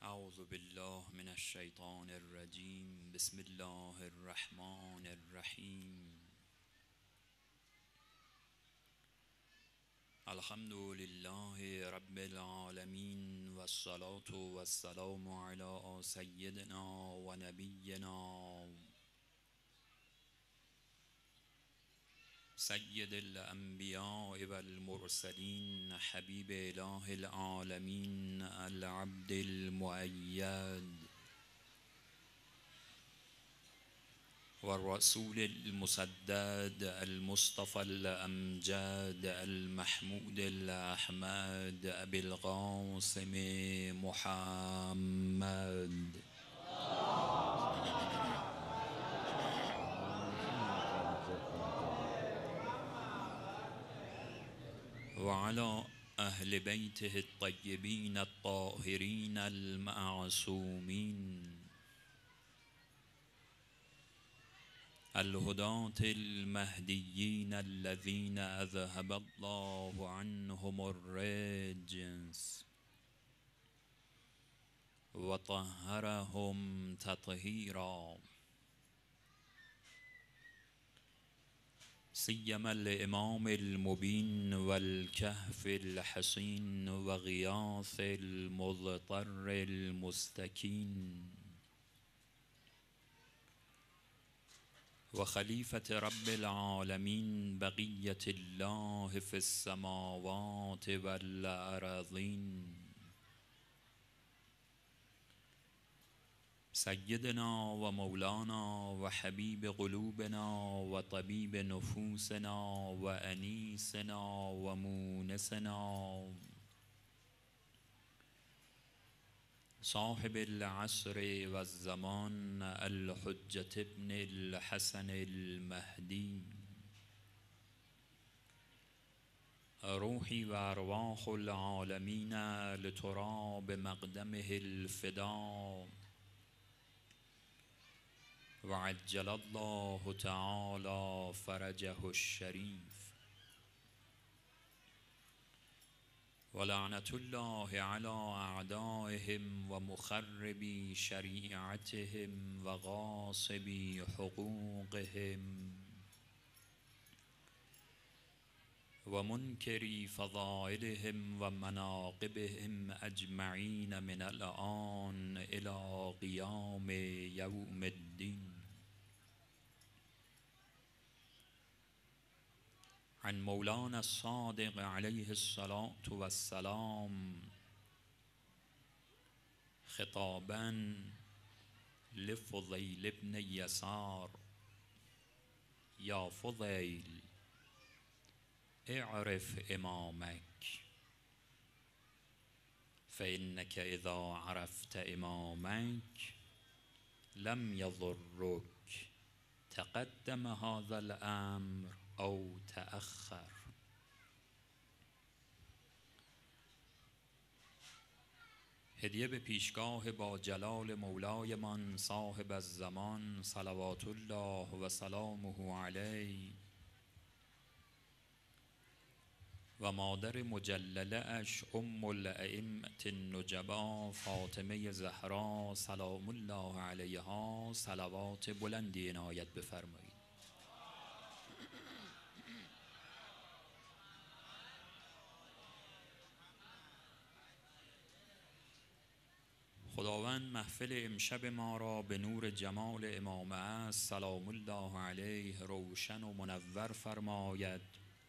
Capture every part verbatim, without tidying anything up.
اعوذ بالله من الشیطان الرجیم. بسم الله الرحمن الرحیم. الحمد لله رب العالمین و الصلاة و السلام علی سیدنا و نبینا سید الانبیاء و المرسلین حبیب اله العالمین العبد المؤید و الرسول المسدد المصطفى الامجد المحمود الاحمد ابی القاسم محمد وعلى أهل بيته الطيبين الطاهرين المعصومين الهداة المهديين الذين أذهب الله عنهم الرجس وطهرهم تطهيرا. سيما الإمام المبين والكهف الحصين وغياث المضطر المستكين وخليفة رب العالمين بقية الله في السماوات والأراضين سيدنا ومولانا وحبيب قلوبنا وطبيب نفوسنا وأنيسنا ومونسنا صاحب العصر والزمان الحجة ابن الحسن المهدي روحي وأرواح العالمين لتراب مقدمه الفداء وعجل الله تعالى فرجه الشريف. ولعنة الله على أعدائهم ومخربي شريعتهم وغاصبي حقوقهم ومنكري فضائلهم ومناقبهم أجمعين من الآن إلى قيام يوم الدين. عن مولانا الصادق عليه الصلاة والسلام خطابا لفضيل بن يسار: يا فضيل اعرف إمامك، فإنك إذا عرفت إمامك لم يضرك تقدم هذا الأمر أو تأخر. هدیه به پیشگاه با جلال مولای من صاحب الزمان صلوات الله و سلامه علیه و مادر مجلله اش ام الائمة النجبا فاطمه زهرا سلام الله علیها صلوات بلندی عنایت بفرمایید. خداوند محفل امشب ما را به نور جمال امام است سلام الله علیه روشن و منور فرماید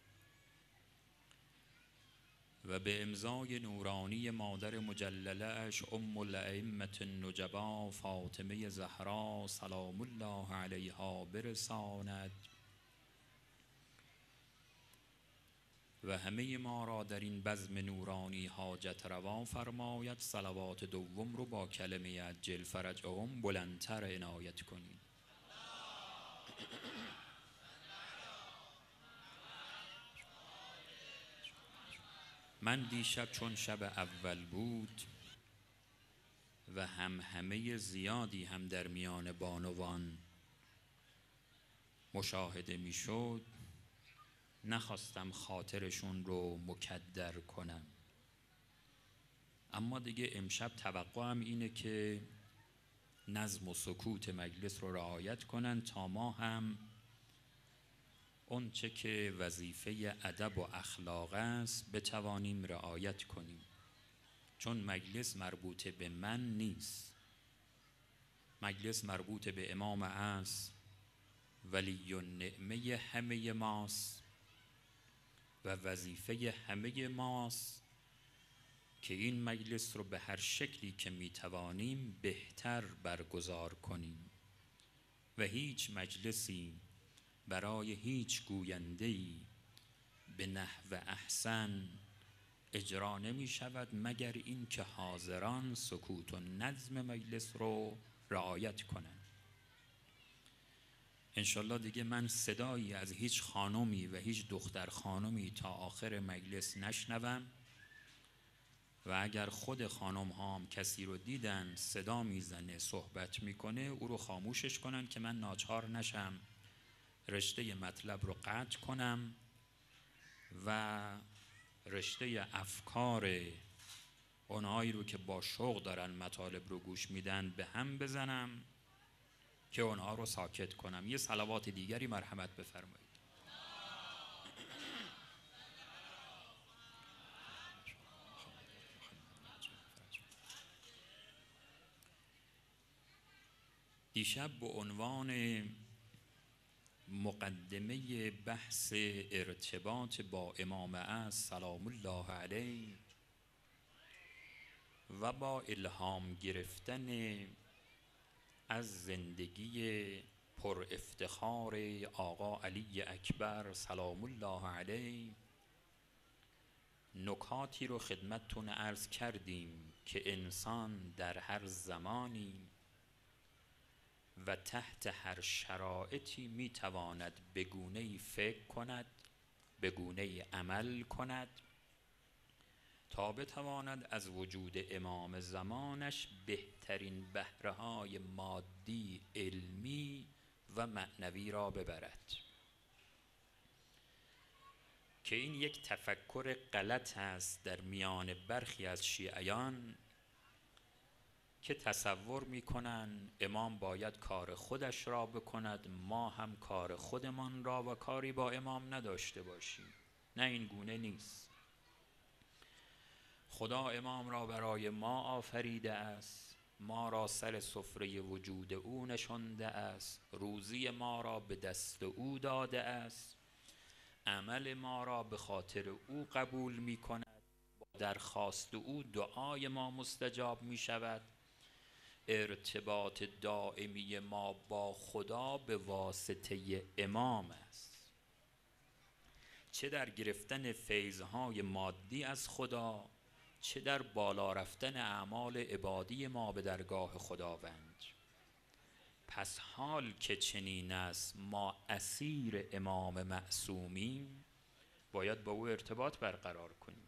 و به امضای نورانی مادر مجلله اش ام الائمة النجبا فاطمه زهرا سلام الله علیها برساند و همه ما را در این بزم نورانی حاجت روا فرماید. صلوات دوم رو با کلمه عجل فرجهم بلندتر عنایت کنید. من دیشب چون شب اول بود و هم همه زیادی هم در میان بانوان مشاهده می شد نخواستم خاطرشون رو مکدر کنم. اما دیگه امشب توقعم اینه که نظم و سکوت مجلس رو رعایت کنن تا ما هم اون چه که وظیفه ادب و اخلاق است بتوانیم رعایت کنیم، چون مجلس مربوط به من نیست، مجلس مربوط به امام است، ولی النعمه همه ماست و وظیفه همه ماست که این مجلس رو به هر شکلی که میتوانیم بهتر برگزار کنیم و هیچ مجلسی برای هیچ گوینده‌ای به نحو احسن اجرا نمی شود مگر این که حاضران سکوت و نظم مجلس رو رعایت کنند. انشالله دیگه من صدایی از هیچ خانمی و هیچ دختر خانمی تا آخر مجلس نشنوم و اگر خود خانم ها هم کسی رو دیدن صدا میزنه صحبت میکنه او رو خاموشش کنن که من ناچار نشم رشته مطلب رو قطع کنم و رشته افکار اونهایی رو که با شوق دارن مطالب رو گوش میدن به هم بزنم که اونها رو ساکت کنم. یه صلوات دیگری مرحمت بفرمایید. دیشب به عنوان مقدمه بحث ارتباط با امام است سلام الله علیه و با الهام گرفتن از زندگی پر افتخار آقا علی اکبر سلام الله علیه نکاتی رو خدمتتون عرض کردیم که انسان در هر زمانی و تحت هر شرایطی میتواند به گونه‌ای فکر کند، به گونه‌ای عمل کند تا بتواند از وجود امام زمانش بهترین بهره‌های مادی، علمی و معنوی را ببرد. که این یک تفکر غلط است در میان برخی از شیعیان که تصور میکنن امام باید کار خودش را بکند، ما هم کار خودمان را و کاری با امام نداشته باشیم. نه، این گونه نیست. خدا امام را برای ما آفریده است، ما را سر سفره وجود او نشانده است، روزی ما را به دست او داده است، عمل ما را به خاطر او قبول می کند، با درخواست او دعای ما مستجاب می شود. ارتباط دائمی ما با خدا به واسطه امام است، چه در گرفتن فیضهای مادی از خدا، چه در بالا رفتن اعمال عبادی ما به درگاه خداوند. پس حال که چنین است ما اسیر امام معصومیم، باید با او ارتباط برقرار کنیم.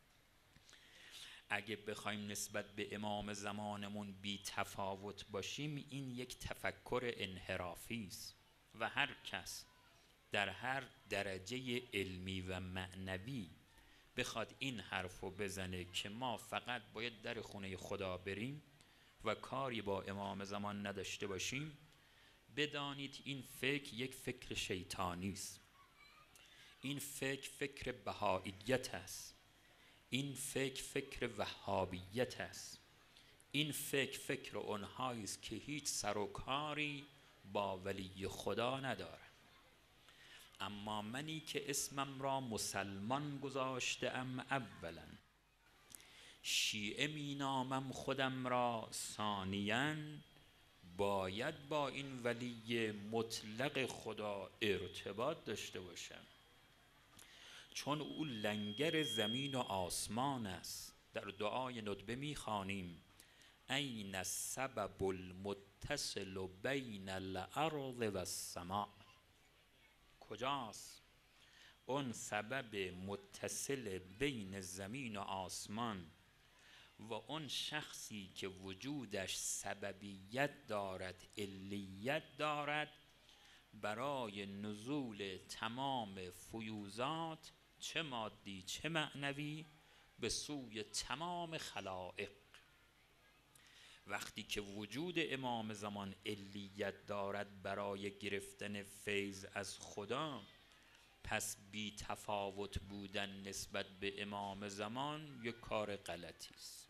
اگه بخوایم نسبت به امام زمانمون بی تفاوت باشیم این یک تفکر انحرافی است و هر کس در هر درجه علمی و معنوی بخواد این حرفو بزنه که ما فقط باید در خونه خدا بریم و کاری با امام زمان نداشته باشیم، بدانید این فکر یک فکر شیطانی است. این فکر فکر بهائیت است، این فکر فکر وهابیت است، این فکر فکر اونهایی است که هیچ سر و کاری با ولی خدا ندارند. اما منی که اسمم را مسلمان گذاشتم اولا، شیعه می نامم خودم را ثانیاً، باید با این ولی مطلق خدا ارتباط داشته باشم، چون او لنگر زمین و آسمان است. در دعای ندبه می خوانیم این السبب المتصل بین الارض و السماء، کجاست اون سبب متصل بین زمین و آسمان و اون شخصی که وجودش سببیت دارد، علیت دارد برای نزول تمام فیوزات چه مادی چه معنوی به سوی تمام خلائق. وقتی که وجود امام زمان علیت دارد برای گرفتن فیض از خدا، پس بی تفاوت بودن نسبت به امام زمان یک کار غلطی است.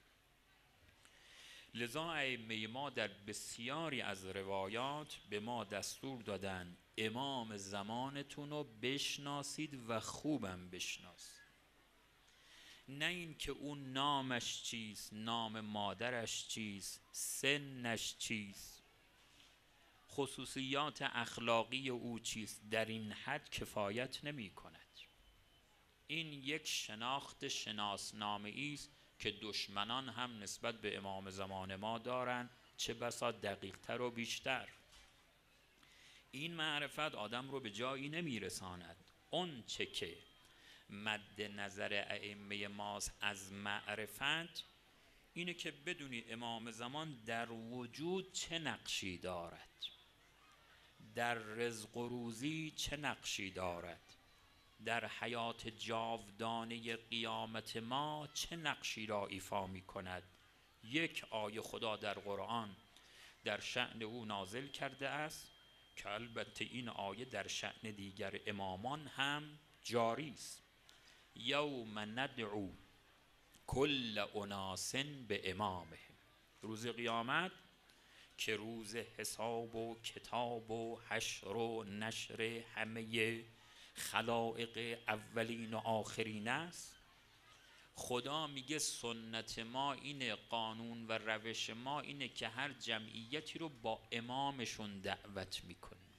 لذا ائمه ما در بسیاری از روایات به ما دستور دادن امام زمانتون رو بشناسید و خوبم بشناسید. نه این که اون نامش چیست، نام مادرش چیست، سنش چیست، خصوصیات اخلاقی او چیست، در این حد کفایت نمی کند. این یک شناخت شناسنامه‌ای است که دشمنان هم نسبت به امام زمان ما دارند، چه بسا دقیق تر و بیشتر. این معرفت آدم رو به جایی نمی رساند. اون چه که مد نظر ائمه ماست از معرفت اینه که بدونی امام زمان در وجود چه نقشی دارد، در رزق و روزی چه نقشی دارد، در حیات جاودانه قیامت ما چه نقشی را ایفا می کند. یک آیه خدا در قرآن در شأن او نازل کرده است که البته این آیه در شأن دیگر امامان هم جاری است. یوم ندعو کل اناس به امامهم. روز قیامت که روز حساب و کتاب و حشر و نشر همه خلائق اولین و آخرین است، خدا میگه سنت ما اینه، قانون و روش ما اینه که هر جمعیتی رو با امامشون دعوت میکنیم.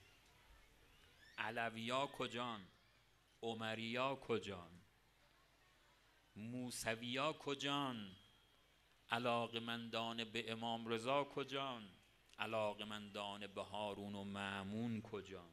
علویا کجان؟ عمریا کجان؟ موسویا کجان؟ علاقمندان به امام رضا کجان؟ علاقمندان به هارون و مأمون کجان؟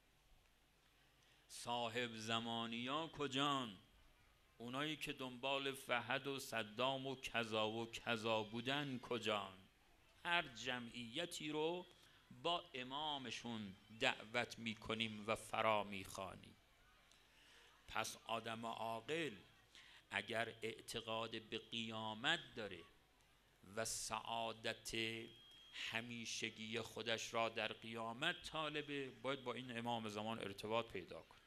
صاحب زمانیا کجان؟ اونایی که دنبال فهد و صدام و کذا و کذا بودن کجان؟ هر جمعیتی رو با امامشون دعوت میکنیم و فرا میخوانیم. پس آدم عاقل اگر اعتقاد به قیامت داره و سعادت همیشگی خودش را در قیامت طالبه، باید با این امام زمان ارتباط پیدا کنه.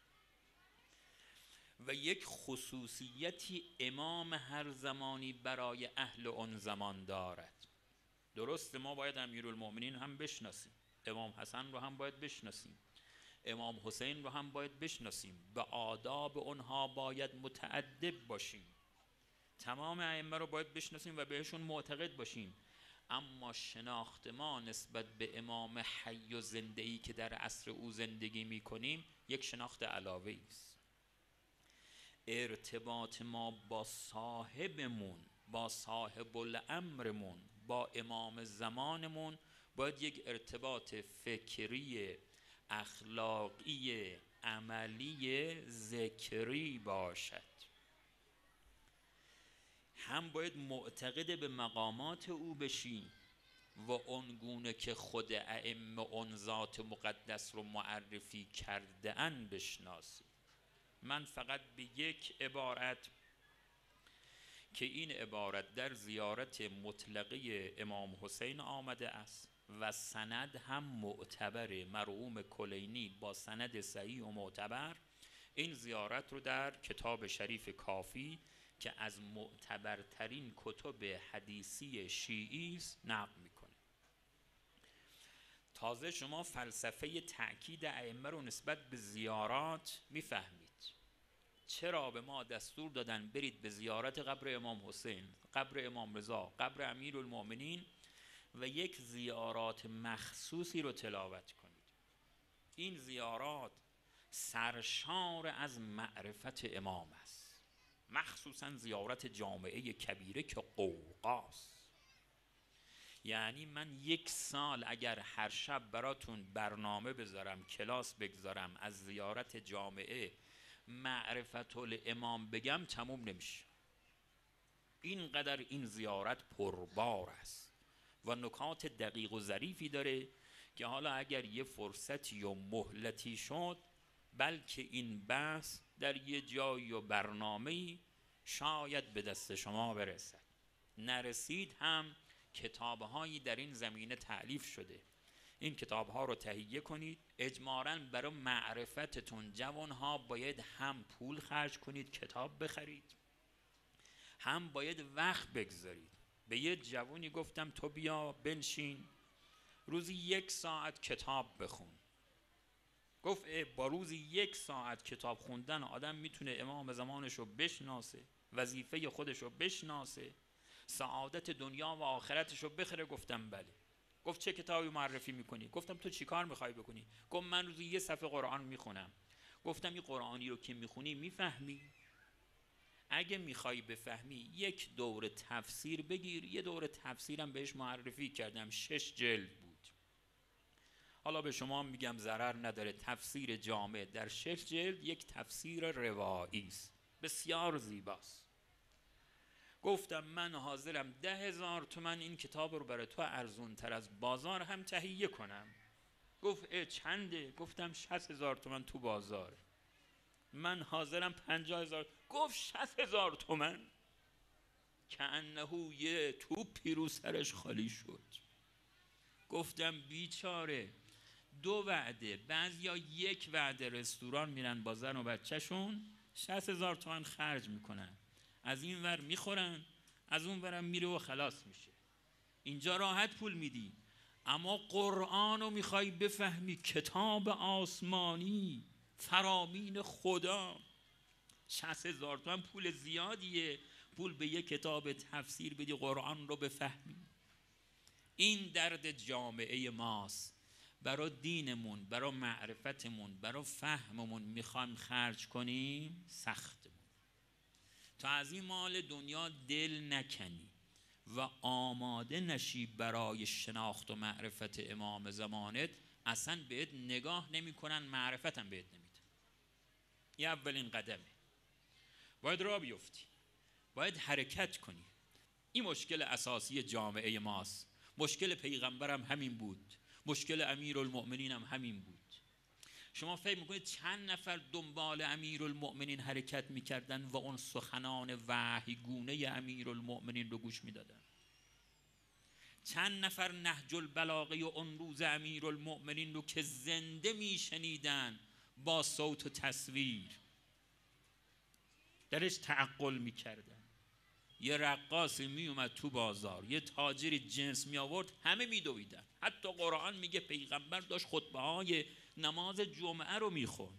و یک خصوصیتی امام هر زمانی برای اهل اون زمان دارد. درسته ما باید امیرالمؤمنین هم بشناسیم، امام حسن رو هم باید بشناسیم، امام حسین رو هم باید بشناسیم، به آداب اونها باید متأدب باشیم، تمام ائمه رو باید بشناسیم و بهشون معتقد باشیم. اما شناخت ما نسبت به امام حی و زنده‌ای که در عصر او زندگی می‌کنیم یک شناخت علاوه‌ای است. ارتباط ما با صاحبمون، با صاحب الامرمون، با امام زمانمون باید یک ارتباط فکری، اخلاقی، عملی، ذکری باشد. هم باید معتقد به مقامات او بشی و اونگونه که خود ائمه اون ذات مقدس رو معرفی کرده ان بشناسی. من فقط به یک عبارت که این عبارت در زیارت مطلقه امام حسین آمده است و سند هم معتبر، مرحوم کلینی با سند صحیح و معتبر این زیارت رو در کتاب شریف کافی که از معتبرترین کتب حدیثی شیعی است نقل میکنه. تازه شما فلسفه تأکید ائمه رو نسبت به زیارات میفهمید. چرا به ما دستور دادن برید به زیارت قبر امام حسین، قبر امام رضا، قبر امیرالمؤمنین و یک زیارات مخصوصی رو تلاوت کنید. این زیارات سرشار از معرفت امام است، مخصوصا زیارت جامعه کبیره که قوقاست. یعنی من یک سال اگر هر شب براتون برنامه بذارم، کلاس بگذارم، از زیارت جامعه معرفت الامام بگم تموم نمیشه. اینقدر این زیارت پربار است و نکات دقیق و ظریفی داره که حالا اگر یه فرصتی و مهلتی شد بلکه این بحث در یه جایی و برنامه‌ای شاید به دست شما برسد. نرسید هم کتاب‌هایی در این زمینه تألیف شده. این کتاب‌ها رو تهیه کنید. اجمالاً برای معرفتتون جوان‌ها باید هم پول خرج کنید کتاب بخرید، هم باید وقت بگذارید. به یه جوانی گفتم تو بیا بنشین روزی یک ساعت کتاب بخون. گفت با روزی یک ساعت کتاب خوندن آدم میتونه امام زمانش رو بشناسه، وظیفه خودش رو بشناسه، سعادت دنیا و آخرتش رو بخره. گفتم بله. گفت چه کتابی معرفی میکنی؟ گفتم تو چی کار میخوای بکنی؟ گفت من روزی یه صفحه قرآن میخونم. گفتم این قرآنی رو که میخونی میفهمی؟ اگه میخوای بفهمی یک دوره تفسیر بگیر. یه دوره تفسیرم بهش معرفی کردم، شش جلد بود. حالا به شما میگم ضرر نداره، تفسیر جامع در شش جلد یک تفسیر روایی است، بسیار زیباست. گفتم من حاضرم ده هزار تومن این کتاب رو برای تو ارزون تر از بازار هم تهیه کنم. گفت اه چنده؟ گفتم شصت هزار تومن تو بازار. من حاضرم پنجاه هزار. گفت شصت هزار تومن. کأنه یه توپی رو سرش خالی شد. گفتم بیچاره دو وعده، بعضیا یک وعده رستوران میرن با زن و بچهشون شصت هزار تومن خرج میکنن، از این ور میخورن از اون ورم میره و خلاص میشه. اینجا راحت پول میدی، اما قرآن رو میخوای بفهمی، کتاب آسمانی فرامین خدا، شصت هزار تومن پول زیادیه. پول به یک کتاب تفسیر بدی قرآن رو بفهمی. این درد جامعه ماست. برای دینمون، برای معرفتمون، برای فهممون میخوایم خرج کنیم، سختمون. تا از این مال دنیا دل نکنی و آماده نشی برای شناخت و معرفت امام زمانت، اصلا بهت نگاه نمی کنن، معرفت هم بهت نمیده. این اولین قدمه. باید راه بیفتی، باید حرکت کنی. این مشکل اساسی جامعه ماست. مشکل پیغمبرم همین بود، مشکل امیرالمؤمنین هم همین بود. شما فکر میکنید چند نفر دنبال امیرالمؤمنین حرکت میکردن و اون سخنان وحی گونه امیرالمؤمنین رو گوش میدادن؟ چند نفر نهج البلاغه و اون روز امیرالمؤمنین رو که زنده میشنیدن با صوت و تصویر درش تعقل میکردن؟ یه رقاصی می اومد تو بازار، یه تاجری جنس می آورد، همه می دویدن. حتی قرآن میگه پیغمبر داشت خطبه های نماز جمعه رو می خون.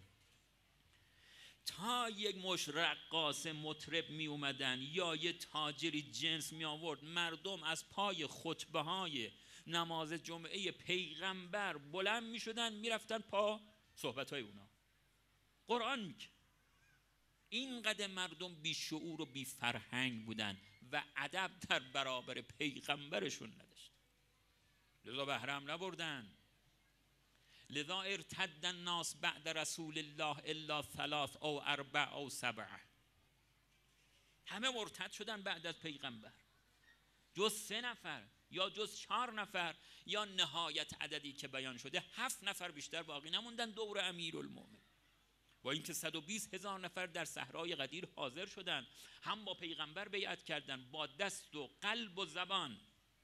تا یک مش رقاص مطرب می اومدن یا یه تاجری جنس می آورد، مردم از پای خطبه های نماز جمعه پیغمبر بلند می شدن، می رفتن پا صحبت های اونا. قرآن میگه اینقدر مردم بی شعور و بی فرهنگ بودن و ادب در برابر پیغمبرشون نداشت، لذا بهرم نبردن. لذا ارتد الناس بعد رسول الله الا ثلاث او اربع او سبع. همه مرتد شدن بعد از پیغمبر جز سه نفر یا جز چهار نفر یا نهایت عددی که بیان شده هفت نفر بیشتر باقی نموندن دور امیرالمومنین. با اینکه صد و بیست هزار نفر در صحرای غدیر حاضر شدن، هم با پیغمبر بیعت کردن با دست و قلب و زبان،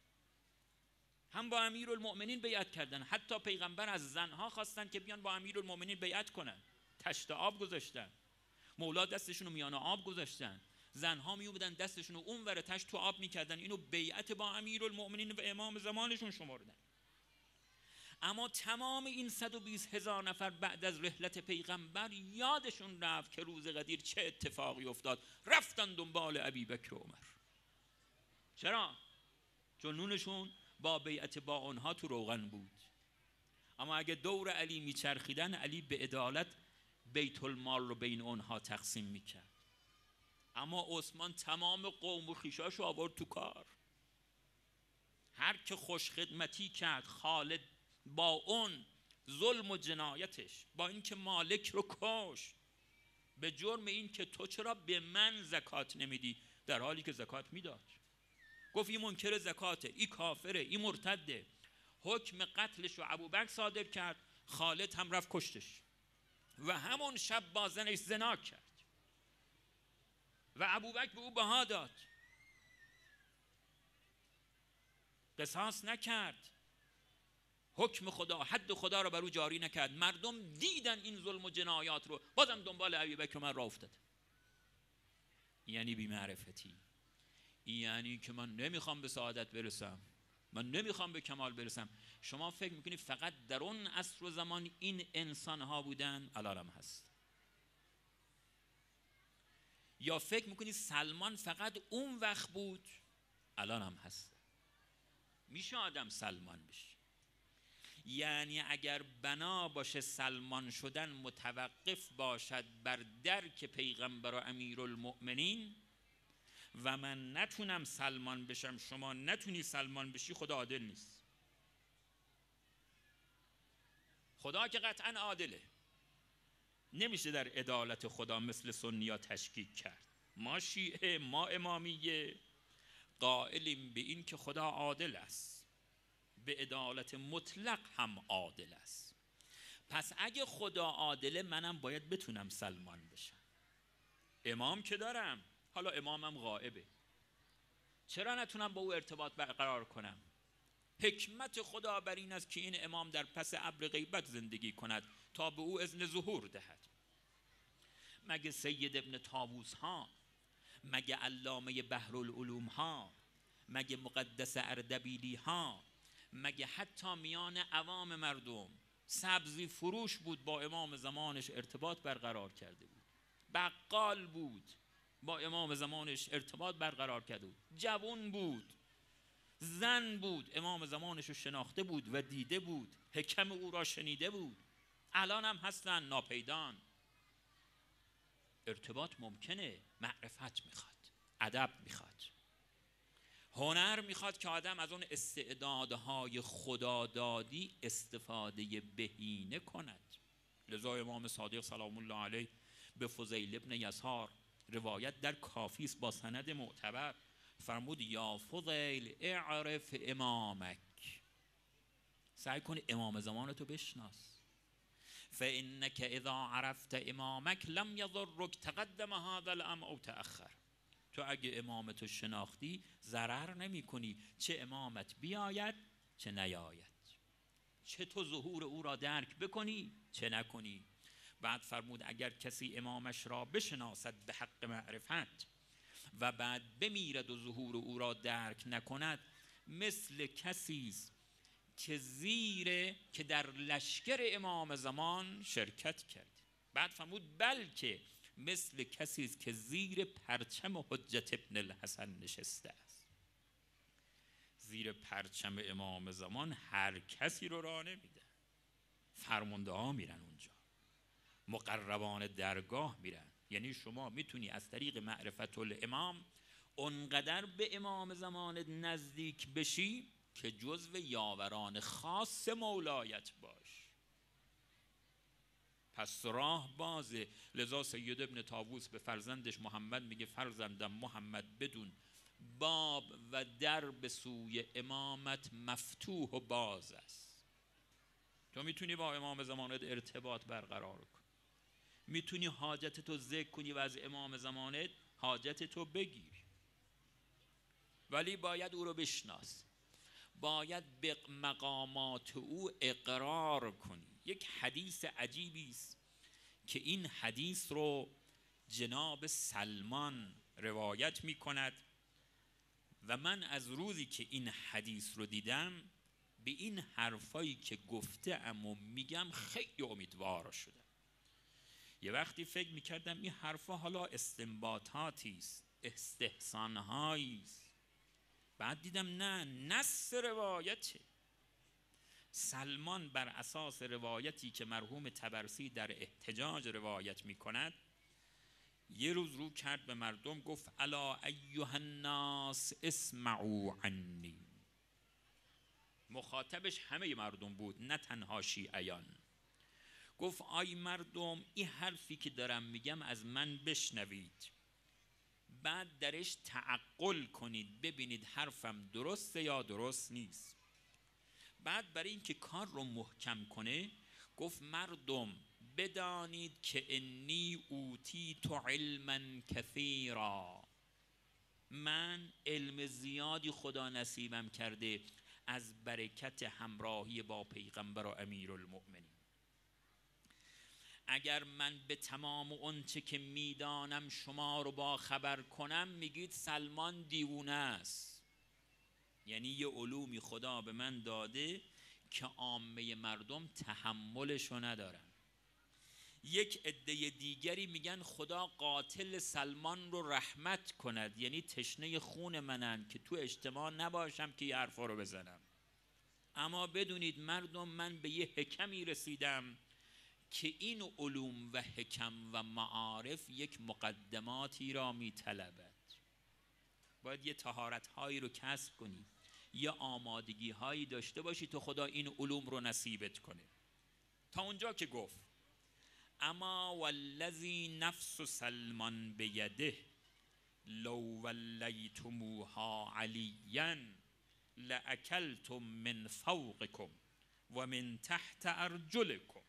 هم با امیرالمؤمنین بیعت کردن. حتی پیغمبر از زنها خواستن که بیان با امیرالمؤمنین بیعت کنن، تشت آب گذاشتن، مولا دستشون رو میان آب گذاشتن، زنها می اومدن دستشون رو اون ور تشت تو آب میکردن، اینو بیعت با امیرالمؤمنین و امام زمانشون شمردن. اما تمام این صد و بیست هزار نفر بعد از رحلت پیغمبر یادشون رفت که روز غدیر چه اتفاقی افتاد، رفتن دنبال ابوبکر و عمر. چرا؟ چون نونشون با بیعت با اونها تو روغن بود. اما اگه دور علی میچرخیدن، علی به عدالت بیت المال رو بین اونها تقسیم میکرد. اما عثمان تمام قوم و خویشاشو آورد تو کار. هر که خوش خدمتی کرد خالد با اون ظلم و جنایتش، با اینکه مالک رو کش به جرم این که تو چرا به من زکات نمیدی، در حالی که زکات میداد. گفت این منکر زکاته، این کافره، این مرتده. حکم قتلش رو ابوبکر صادر کرد، خالد هم رفت کشتش و همون شب با زنش زنا کرد و ابوبکر به او بها داد، قصاص نکرد، حکم خدا، حد خدا رو بر او جاری نکرد. مردم دیدن این ظلم و جنایات رو، بازم دنبال ابوبکر و من راه افتاد. یعنی بی‌معرفتی، یعنی که من نمیخوام به سعادت برسم، من نمیخوام به کمال برسم. شما فکر میکنی فقط در اون عصر و زمان این انسان ها بودن؟ الانم هست. یا فکر میکنی سلمان فقط اون وقت بود؟ الانم هست. میشه آدم سلمان بشه. یعنی اگر بنا باشه سلمان شدن متوقف باشد بر درک پیغمبر و امیرالمؤمنین و من نتونم سلمان بشم، شما نتونی سلمان بشی، خدا عادل نیست. خدا که قطعا عادله، نمیشه در عدالت خدا مثل سنی‌ها تشکیک کرد. ما شیعه، ما امامیه قائلیم به این که خدا عادل است، به عدالت مطلق هم عادل است. پس اگه خدا عادله، منم باید بتونم سلمان بشم. امام که دارم، حالا امامم غائبه، چرا نتونم با او ارتباط برقرار کنم؟ حکمت خدا بر این است که این امام در پس ابر غیبت زندگی کند تا به او اذن ظهور دهد. مگه سید ابن طاووس ها، مگه علامه بحرالعلوم ها، مگه مقدس اردبیلی ها، مگه حتی میان عوام مردم سبزی فروش بود با امام زمانش ارتباط برقرار کرده بود، بقال بود با امام زمانش ارتباط برقرار کرده بود، جوان بود، زن بود، امام زمانش رو شناخته بود و دیده بود، حکم او را شنیده بود. الان هم هستن ناپیدان. ارتباط ممکنه، معرفت میخواد، ادب میخواد، هنر میخواد که آدم از اون استعدادهای خدادادی استفاده بهینه کند. لذا امام صادق سلام الله علیه به فضیل ابن یسار روایت در کافی است با سند معتبر فرمود یا فضیل اعرف امامک، سعی کن امام زمانتو بشناس. فانک اذا عرفت امامک لم یضرک تقدم هذا الامر او تأخر. تو اگه امامتو شناختی ضرر نمی کنی، چه امامت بیاید چه نیاید، چه تو ظهور او را درک بکنی چه نکنی. بعد فرمود اگر کسی امامش را بشناسد به حق معرفت و بعد بمیرد و ظهور او را درک نکند، مثل کسی است که زیر که در لشکر امام زمان شرکت کرد. بعد فرمود بلکه مثل کسی است که زیر پرچم حجت ابن الحسن نشسته است. زیر پرچم امام زمان هر کسی رو راه نمیده، فرمانده ها میرن اونجا، مقربان درگاه میرن. یعنی شما میتونی از طریق معرفت الامام اونقدر به امام زمانت نزدیک بشی که جزو یاوران خاص مولایت باش. پس راه بازه. لذا سید ابن طاووس به فرزندش محمد میگه فرزندم محمد بدون باب و در به سوی امامت مفتوح و باز است. تو میتونی با امام زمانت ارتباط برقرار کن، میتونی حاجت تو ذکر کنی و از امام زمانت حاجت تو بگیری، ولی باید او رو بشناس، باید به مقامات او اقرار کنی. یک حدیث عجیبی است که این حدیث رو جناب سلمان روایت می کند و من از روزی که این حدیث رو دیدم به این حرفایی که گفته اما میگم خیلی امیدوار شدم. یه وقتی فکر میکردم این حرفا حالا استنباطاتی است، استحسانهایی است، بعد دیدم نه، نص روایته. سلمان بر اساس روایتی که مرحوم طبرسی در احتجاج روایت می کند، یه روز رو کرد به مردم گفت الا ایها الناس اسمعوا عنی. مخاطبش همه مردم بود، نه تنها شیعیان. گفت آی مردم، این حرفی که دارم میگم از من بشنوید، بعد درش تعقل کنید ببینید حرفم درسته یا درست نیست. بعد برای اینکه کار رو محکم کنه گفت مردم بدانید که انی اوتیت علما کثیرا، من علم زیادی خدا نصیبم کرده از برکت همراهی با پیغمبر و امیرالمؤمنین. اگر من به تمام اونچه که میدانم شما رو با خبر کنم میگید سلمان دیوونه است. یعنی یه علومی خدا به من داده که عامه مردم تحملشو ندارن. یک عده دیگری میگن خدا قاتل سلمان رو رحمت کند، یعنی تشنه خون منن که تو اجتماع نباشم که یه حرفا رو بزنم. اما بدونید مردم، من به یه حکمی رسیدم که این علوم و حکم و معارف یک مقدماتی را میطلبد. باید یه طهارت هایی رو کسب کنی، یه آمادگی هایی داشته باشی تا خدا این علوم رو نصیبت کنه. تا اونجا که گفت اما والذی نفس سلمان بیده لو ولیتموها علیا لاکلتم من فوقکم و من تحت ارجلکم.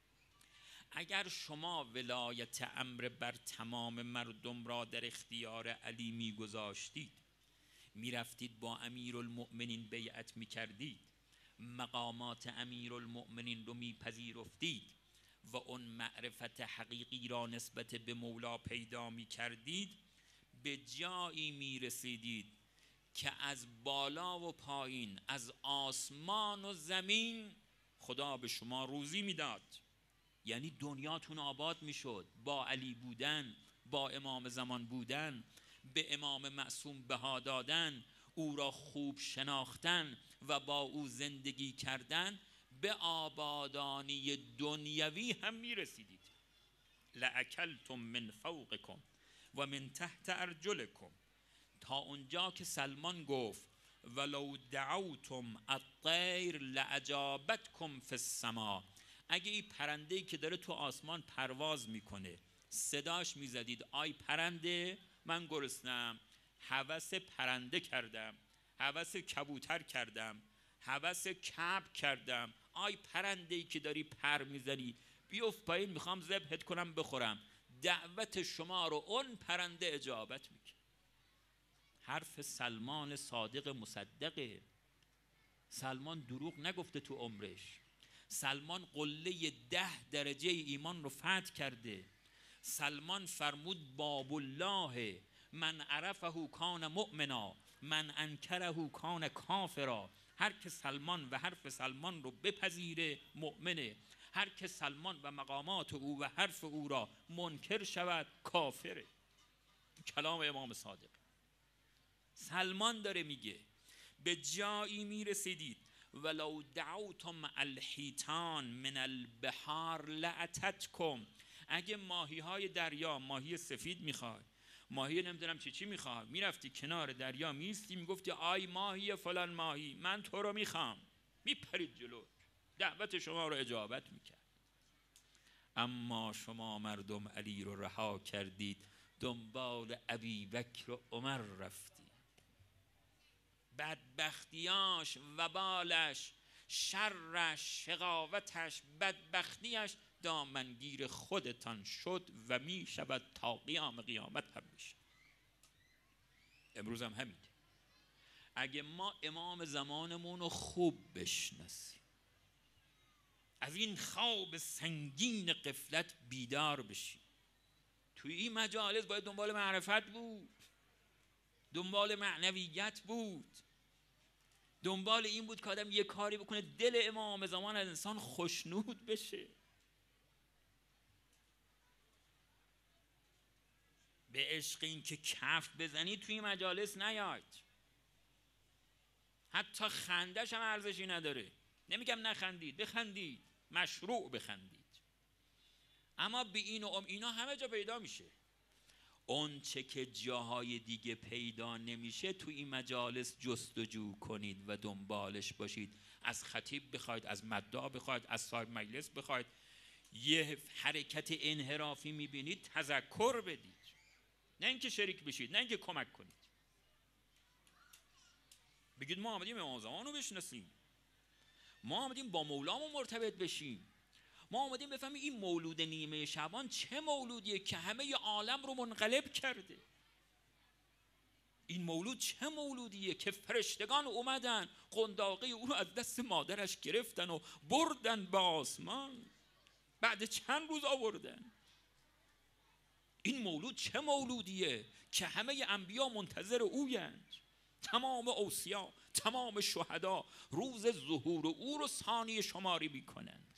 اگر شما ولایت امر بر تمام مردم را در اختیار علی می گذاشتید، می رفتید با امیرالمؤمنین بیعت می کردید، مقامات امیرالمؤمنین رو می پذیرفتید و اون معرفت حقیقی را نسبت به مولا پیدا می کردید، به جایی می رسیدید که از بالا و پایین، از آسمان و زمین خدا به شما روزی می داد. یعنی دنیاتون آباد می شد با علی بودن، با امام زمان بودن، به امام معصوم بها دادن، او را خوب شناختن و با او زندگی کردن، به آبادانی دنیوی هم می رسیدید. لأکلتم من فوقکم و من تحت ارجلکم، تا اونجا که سلمان گفت ولو دعوتم الطیر لأجابتکم فی السماء. اگه این پرنده‌ای که داره تو آسمان پرواز میکنه صداش میزدید آی پرنده من گرسنم، هوس پرنده کردم، هوس کبوتر کردم، هوس کبک کردم، آی پرنده‌ای که داری پر میزنی بیفت پایین میخوام ذبحت کنم بخورم، دعوت شما رو اون پرنده اجابت میکنه. حرف سلمان صادق مصدقه. سلمان دروغ نگفته تو عمرش. سلمان قله ده درجه ایمان رو فتح کرده. سلمان فرمود باب الله من عرفه کان مؤمنا من انکره کان کافرا. هر که سلمان و حرف سلمان رو بپذیره مؤمنه، هر که سلمان و مقامات او و حرف او را منکر شود کافره. کلام امام صادق. سلمان داره میگه به جایی میرسیدید ولو دعوتم الحیتان من البحار لاتتکم. اگه ماهی های دریا، ماهی سفید میخواد، ماهی نمیدونم چی چی میخواد، میرفتی کنار دریا میستی میگفتی آی ماهی فلان ماهی من تو رو میخوام، میپرید جلو، دعوت شما رو اجابت میکرد. اما شما مردم علی رو رها کردید، دنبال ابی بکر و عمر رفتید. بدبختیاش، وبالش، شرش، شقاوتش، بدبختیش دامنگیر خودتان شد و می شود تا قیام قیامت هم میشه. امروز هم همینه. اگه ما امام زمانمون رو خوب بشناسیم، از این خواب سنگین غفلت بیدار بشیم، توی این مجالس باید دنبال معرفت بود، دنبال معنویت بود، دنبال این بود که آدم یه کاری بکنه دل امام زمان از انسان خوشنود بشه. به عشق این که کف بزنی توی مجالس نیاید. حتی خندش هم ارزشی نداره. نمیگم نخندید، بخندید، مشروع بخندید، اما به این و ام اینا همه جا پیدا میشه. اون چه که جاهای دیگه پیدا نمیشه تو این مجالس جستجو کنید و دنبالش باشید. از خطیب بخواید، از مدعا بخواید، از صاحب مجلس بخواید، یه حرکت انحرافی میبینید تذکر بدید، نه اینکه شریک بشید، نه اینکه کمک کنید. بگید ما آمدیم امام زمان رو بشناسیم، ما آمدیم با مولامون مرتبط بشیم، ما آمدیم بفهمیم این مولود نیمه شعبان چه مولودیه که همه عالم رو منقلب کرده. این مولود چه مولودیه که فرشتگان اومدن قنداقه او رو از دست مادرش گرفتن و بردن به آسمان، بعد چند روز آوردن. این مولود چه مولودیه که همه انبیا منتظر اویند، تمام اوصیا، تمام شهدا روز ظهور او رو ثانیه شماری میکنند.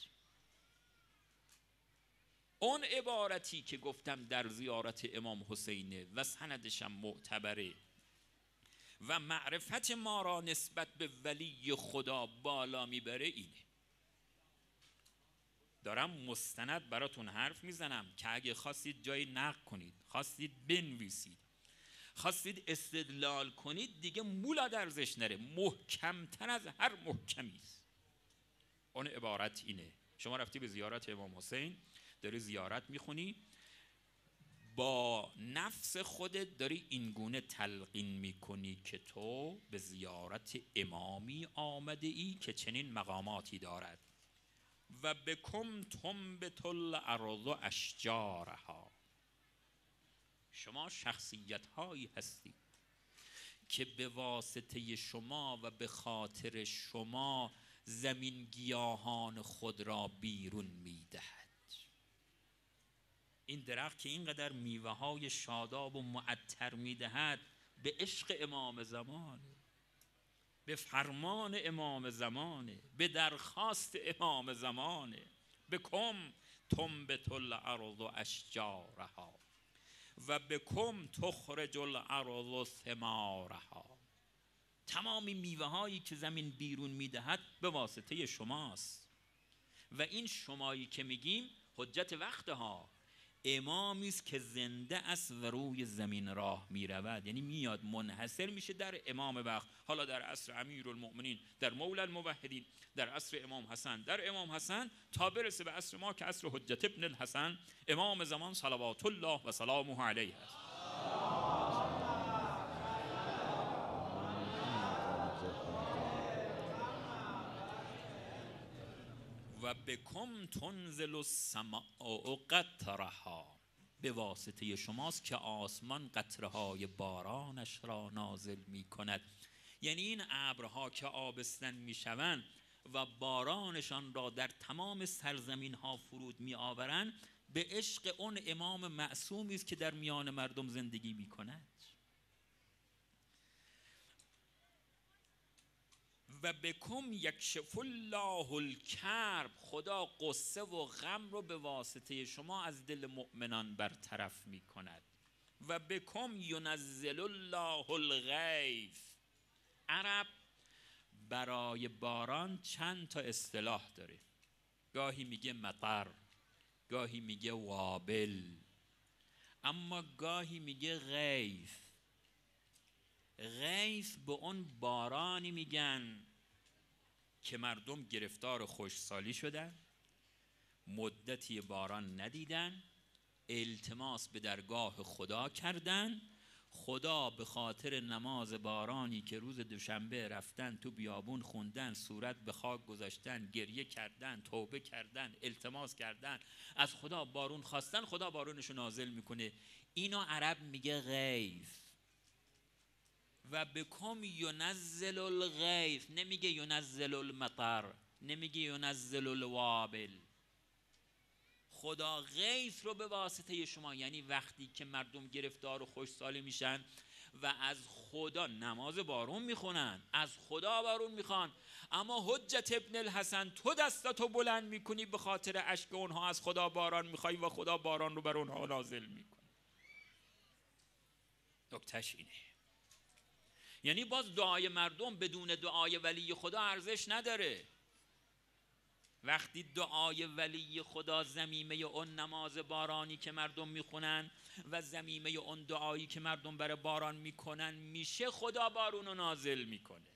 اون عبارتی که گفتم در زیارت امام حسینه و سندشم معتبره و معرفت ما را نسبت به ولی خدا بالا میبره، اینه. دارم مستند براتون حرف میزنم که اگه خواستید جایی نقل کنید، خواستید بنویسید، خواستید استدلال کنید، دیگه مولا درزش نره، محکمتر از هر محکمی است. اون عبارت اینه. شما رفتی به زیارت امام حسین، داری زیارت میخونی، با نفس خودت داری اینگونه تلقین میکنی که تو به زیارت امامی آمده ای که چنین مقاماتی دارد. و بکم تنبت الارض اشجارها، شما شخصیت هایی هستی که به واسطه شما و به خاطر شما زمین گیاهان خود را بیرون میدهد. این درخت که اینقدر میوه های شاداب و معطر میدهد به عشق امام زمانه، به فرمان امام زمانه، به درخواست امام زمانه. بکم تنبت الارض اشجارها و بکم تخرج الارض ثمارها. تمام میوه هایی که زمین بیرون میدهد به واسطه شماست. و این شمایی که میگیم حجت وقتها، امامی است که زنده است و روی زمین راه میرود، یعنی میاد منحصر میشه در امام وقت. حالا در عصر امیرالمؤمنین، در مولا الموحدین، در عصر امام حسن، در امام حسن، تا برسه به عصر ما که عصر حجت ابن الحسن امام زمان صلوات الله و سلامه علیه است. و بکم تنزل السماء قطرها، به واسطه شماست که آسمان قطره های بارانش را نازل می کند. یعنی این ابرها که آبستن می شوند و بارانشان را در تمام سرزمین ها فرود می آورند، به عشق اون امام معصومی است که در میان مردم زندگی می کند. و بکم یکشف الله الکرب، خدا قصه و غم رو به واسطه شما از دل مؤمنان برطرف می کند. و بکم ینزل الله الغیث. عرب برای باران چند تا اصطلاح داره، گاهی میگه مطر، گاهی میگه وابل، اما گاهی میگه غیث. غیث به اون بارانی میگن که مردم گرفتار خشکسالی شدن، مدتی باران ندیدن، التماس به درگاه خدا کردن، خدا به خاطر نماز بارانی که روز دوشنبه رفتن تو بیابون خوندن، صورت به خاک گذاشتن، گریه کردن، توبه کردن، التماس کردن، از خدا بارون خواستن، خدا بارونشو نازل میکنه. اینو عرب میگه غیث. و بکم ینزل الغیث، نمیگه ینزل المطر، نمیگه ینزل الوابل. خدا غیث رو به واسطه شما، یعنی وقتی که مردم گرفتار و خشکسالی میشن و از خدا نماز بارون میخونن، از خدا بارون میخوان، اما حجت ابن الحسن تو دستاتو بلند میکنی به خاطر اشک اونها، از خدا باران میخوای و خدا باران رو بر اونها نازل میکنه. نکتهش اینه. یعنی باز دعای مردم بدون دعای ولی خدا ارزش نداره. وقتی دعای ولی خدا ضمیمه اون نماز بارانی که مردم میخونن و ضمیمه اون دعایی که مردم برای باران میکنن میشه، خدا بارون رو نازل میکنه.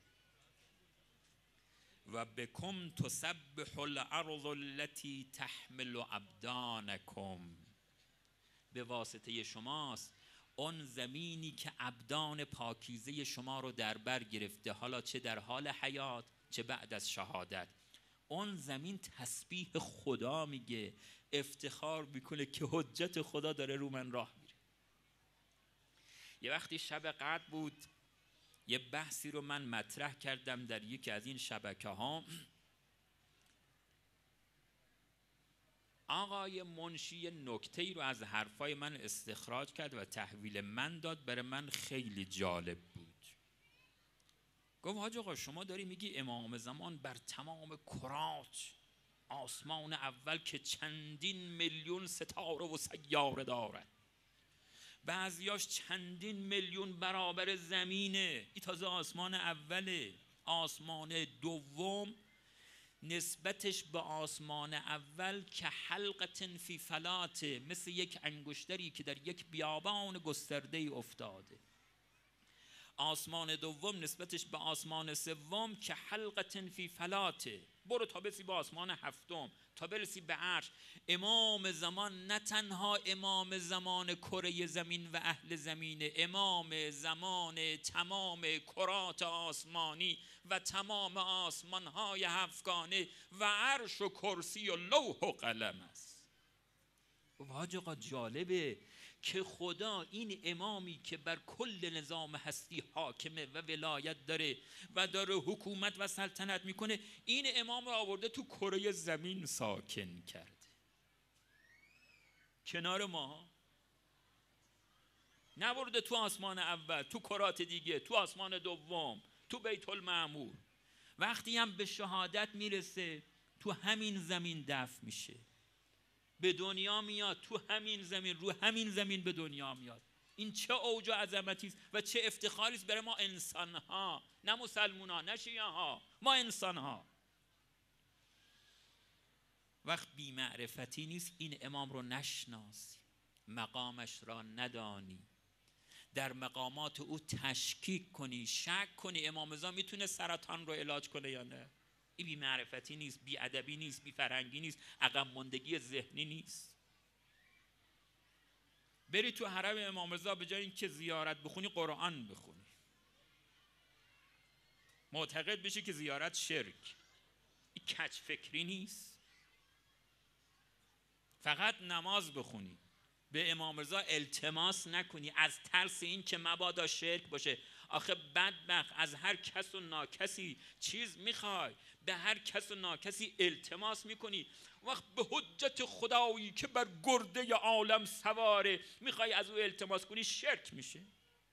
و بکم تسبح الارض التي تحمل ابدانکم، به واسطه شماست اون زمینی که ابدان پاکیزه شما رو در بر گرفته، حالا چه در حال حیات چه بعد از شهادت. اون زمین تسبیح خدا میگه، افتخار میکنه که حجت خدا داره رو من راه میره. یه وقتی شب قدر بود، یه بحثی رو من مطرح کردم در یکی از این شبکه ها. آقای منشی نکته‌ای رو از حرفای من استخراج کرد و تحویل من داد، برای من خیلی جالب بود. گفت حاج آقا شما داری میگی امام زمان بر تمام کرات آسمان اول که چندین میلیون ستاره و سیاره دارد، بعضیاش چندین میلیون برابر زمینه، این تازه آسمان اوله. آسمان دوم نسبتش به آسمان اول که حلقة فی فلاته، مثل یک انگشتری که در یک بیابان گسترده ای افتاده. آسمان دوم نسبتش به آسمان سوم که حلقة فی فلاته، برو تا برسی به آسمان هفتم، تا برسی به عرش. امام زمان نه تنها امام زمان کره زمین و اهل زمینه، امام زمان تمام کرات آسمانی و تمام آسمانهای هفتگانه و عرش و کرسی و لوح و قلم است. حاج آقا جالبه که خدا این امامی که بر کل نظام هستی حاکمه و ولایت داره و داره حکومت و سلطنت میکنه، این امام رو آورده تو کره زمین ساکن کرده، کنار ما. نبرده تو آسمان اول، تو کرات دیگه، تو آسمان دوم، تو بیت المعمور. وقتی هم به شهادت میرسه تو همین زمین دفن میشه، به دنیا میاد تو همین زمین، رو همین زمین به دنیا میاد. این چه اوج و عظمتی است و چه افتخاری است برای ما انسان ها، نه مسلمان ها، نه شیعه ها، ما انسان ها. وقت بی معرفتی نیست این امام رو نشناسی، مقامش را ندانی، در مقامات او تشکیک کنی، شک کنی امام زمان میتونه سرطان رو علاج کنه یا نه. این بی معرفتی نیست، بی ادبی نیست، بی فرهنگی نیست، عقب ماندگی ذهنی نیست. بری تو حرم امام رضا به جای اینکه زیارت بخونی قرآن بخونی، معتقد بشی که زیارت شرک. این کج فکری نیست. فقط نماز بخونی، به امام رضا التماس نکنی از ترس این که مبادا شرک باشه. آخه بدبخت از هر کس و ناکسی چیز میخوای، به هر کس و ناکسی التماس میکنی، وقت به حجت خدایی که بر گرده عالم سواره میخوای از او التماس کنی، شرک میشه.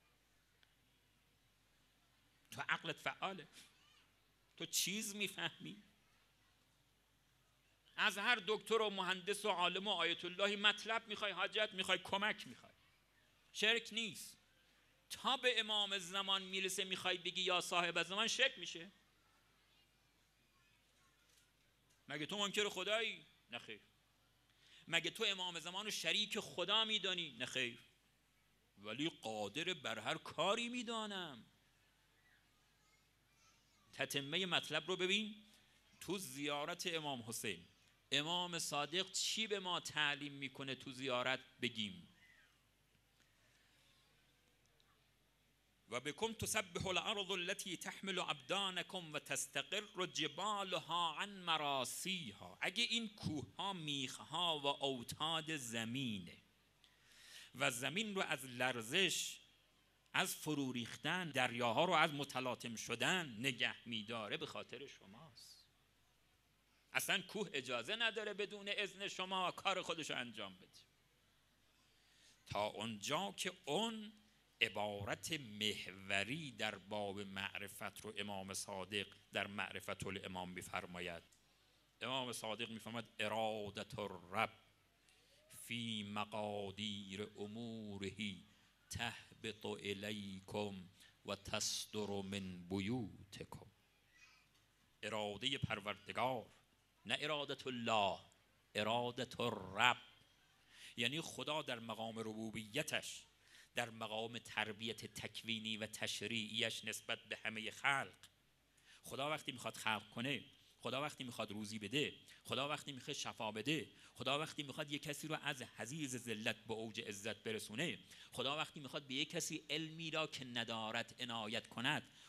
تو عقلت فعاله، تو چیز میفهمی. از هر دکتر و مهندس و عالم و آیت اللهی مطلب میخوای، حاجت میخوای، کمک میخوای، شرک نیست. تا به امام زمان میرسه میخوای بگی یا صاحب زمان، شرک میشه. مگه تو منکر خدایی؟ نه خیر. مگه تو امام زمان رو شریک خدا میدانی؟ نه خیر. ولی قادر بر هر کاری میدانم. تتمه مطلب رو ببین تو زیارت امام حسین. امام صادق چی به ما تعلیم میکنه تو زیارت بگیم؟ و بكم تسبح الارض التي تحمل ابدانكم و تستقر جبالها عن مراسیها. اگه این کوه ها میخها و اوتاد زمینه و زمین رو از لرزش، از فرو ریختن، دریاها رو از متلاطم شدن نگه میداره، به خاطر شماست. اصلا کوه اجازه نداره بدون اذن شما کار خودش رو انجام بده. تا اونجا که اون عبارت محوری در باب معرفت رو امام صادق در معرفت الامام میفرماید. امام صادق میفرماید ارادت الرب فی مقادیر اموره تهبط الیکم و تصدر من بیوتکم. اراده پروردگار، نه ارادت الله، ارادت الرب. یعنی خدا در مقام ربوبیتش، در مقام تربیت تکوینی و تشریعیش نسبت به همه خلق، خدا وقتی میخواد خلق کنه، خدا وقتی میخواد روزی بده، خدا وقتی میخواد شفا بده، خدا وقتی میخواد یک کسی رو از حضیض ذلت به اوج عزت برسونه، خدا وقتی میخواد به یک کسی علمی را که ندارد عنایت کند،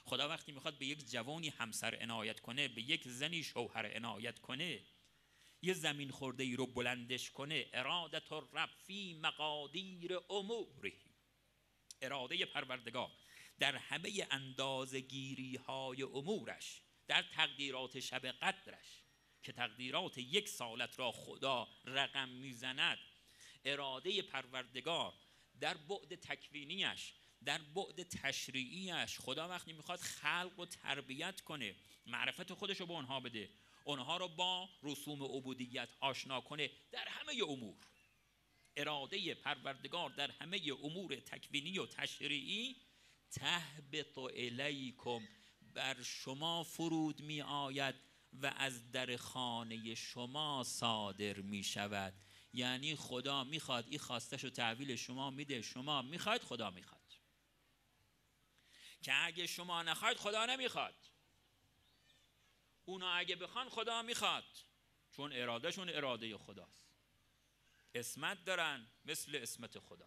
خدا وقتی میخواد به یک جوانی همسر عنایت کنه، به یک زنی شوهر عنایت کنه، یه زمین خورده ای رو بلندش کنه، ارادت الرب فی مقادیر اموره، اراده پروردگار در همه اندازه‌گیری های امورش، در تقدیرات شب قدرش که تقدیرات یک سالت را خدا رقم میزند، اراده پروردگار در بعد تکوینیش، در بعد تشریعیش، خدا وقتی میخواد خلق و تربیت کنه، معرفت خودش رو به اونها بده، اونها رو با رسوم عبودیت آشنا کنه، در همه امور اراده پروردگار در همه امور تکوینی و تشریعی تهبط الیکم بر شما فرود می آید و از در خانه شما صادر می شود. یعنی خدا میخواد، این خواستش و تحویل شما میده، شما میخواید، خدا میخواد. که اگه شما نخواید خدا نمیخواد، اونا اگه بخوان خدا میخواد، چون ارادهشون اراده خداست. اسمت دارن مثل اسمت خدا.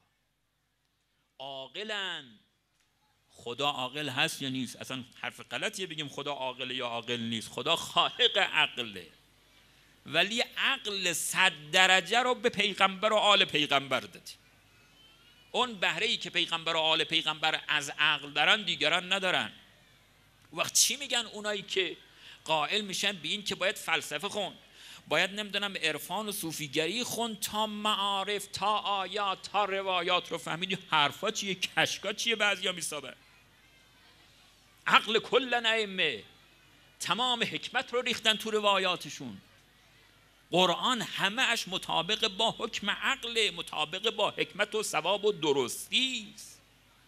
عاقلن، خدا عاقل هست یا نیست؟ اصلا حرف غلطیه بگیم خدا عاقل یا عاقل نیست. خدا خالق عقله، ولی عقل صد درجه رو به پیغمبر و آل پیغمبر دادی. اون بهره‌ای که پیغمبر و آل پیغمبر از عقل دارن دیگران ندارن. وقت چی میگن اونایی که قائل میشن به این که باید فلسفه خون، باید نمیدونم عرفان و صوفیگری خون تا معارف، تا آیات، تا روایات رو فهمیدی؟ حرفا چیه؟ کشکا چیه؟ بعضیا میسابه عقل کل ائمه، تمام حکمت رو ریختن تو روایاتشون. قرآن همه اش مطابق با حکم عقل، مطابق با حکمت و ثواب و درستی است.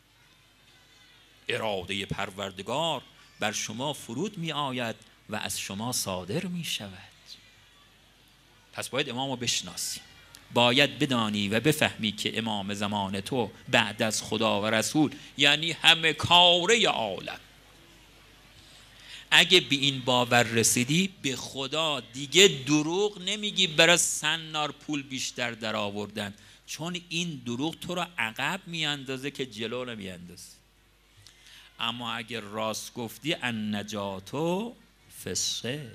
اراده پروردگار بر شما فرود می آید و از شما صادر می شود. پس باید امام رو بشناسی، باید بدانی و بفهمی که امام زمان تو بعد از خدا و رسول یعنی همه کاره عالم. اگه به این باور رسیدی، به خدا دیگه دروغ نمیگی برای سنار پول بیشتر در آوردن، چون این دروغ تو رو عقب میاندازه که جلو نمیاندازه. اما اگه راست گفتی، النجاتو فی الصدق،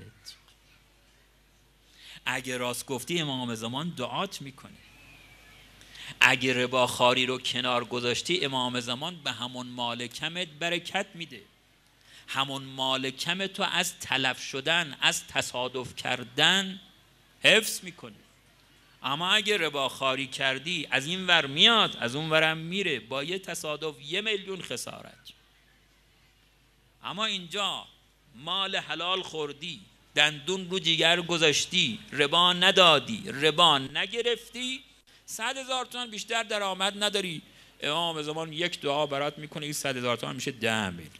اگه راست گفتی امام زمان دعات میکنه. اگه رباخواری رو کنار گذاشتی، امام زمان به همون مال کمت برکت میده، همون مال کم تو از تلف شدن، از تصادف کردن حفظ میکنه. اما اگه رباخواری کردی، از این ور میاد از اون ورم میره، با یه تصادف یه میلیون خسارت. اما اینجا مال حلال خوردی، دندون رو جگر گذاشتی، ربا ندادی، ربا نگرفتی، صد هزار تومان بیشتر درآمد نداری، امام زمان یک دعا برات میکنه، این صد هزار تومان میشه ده میلیون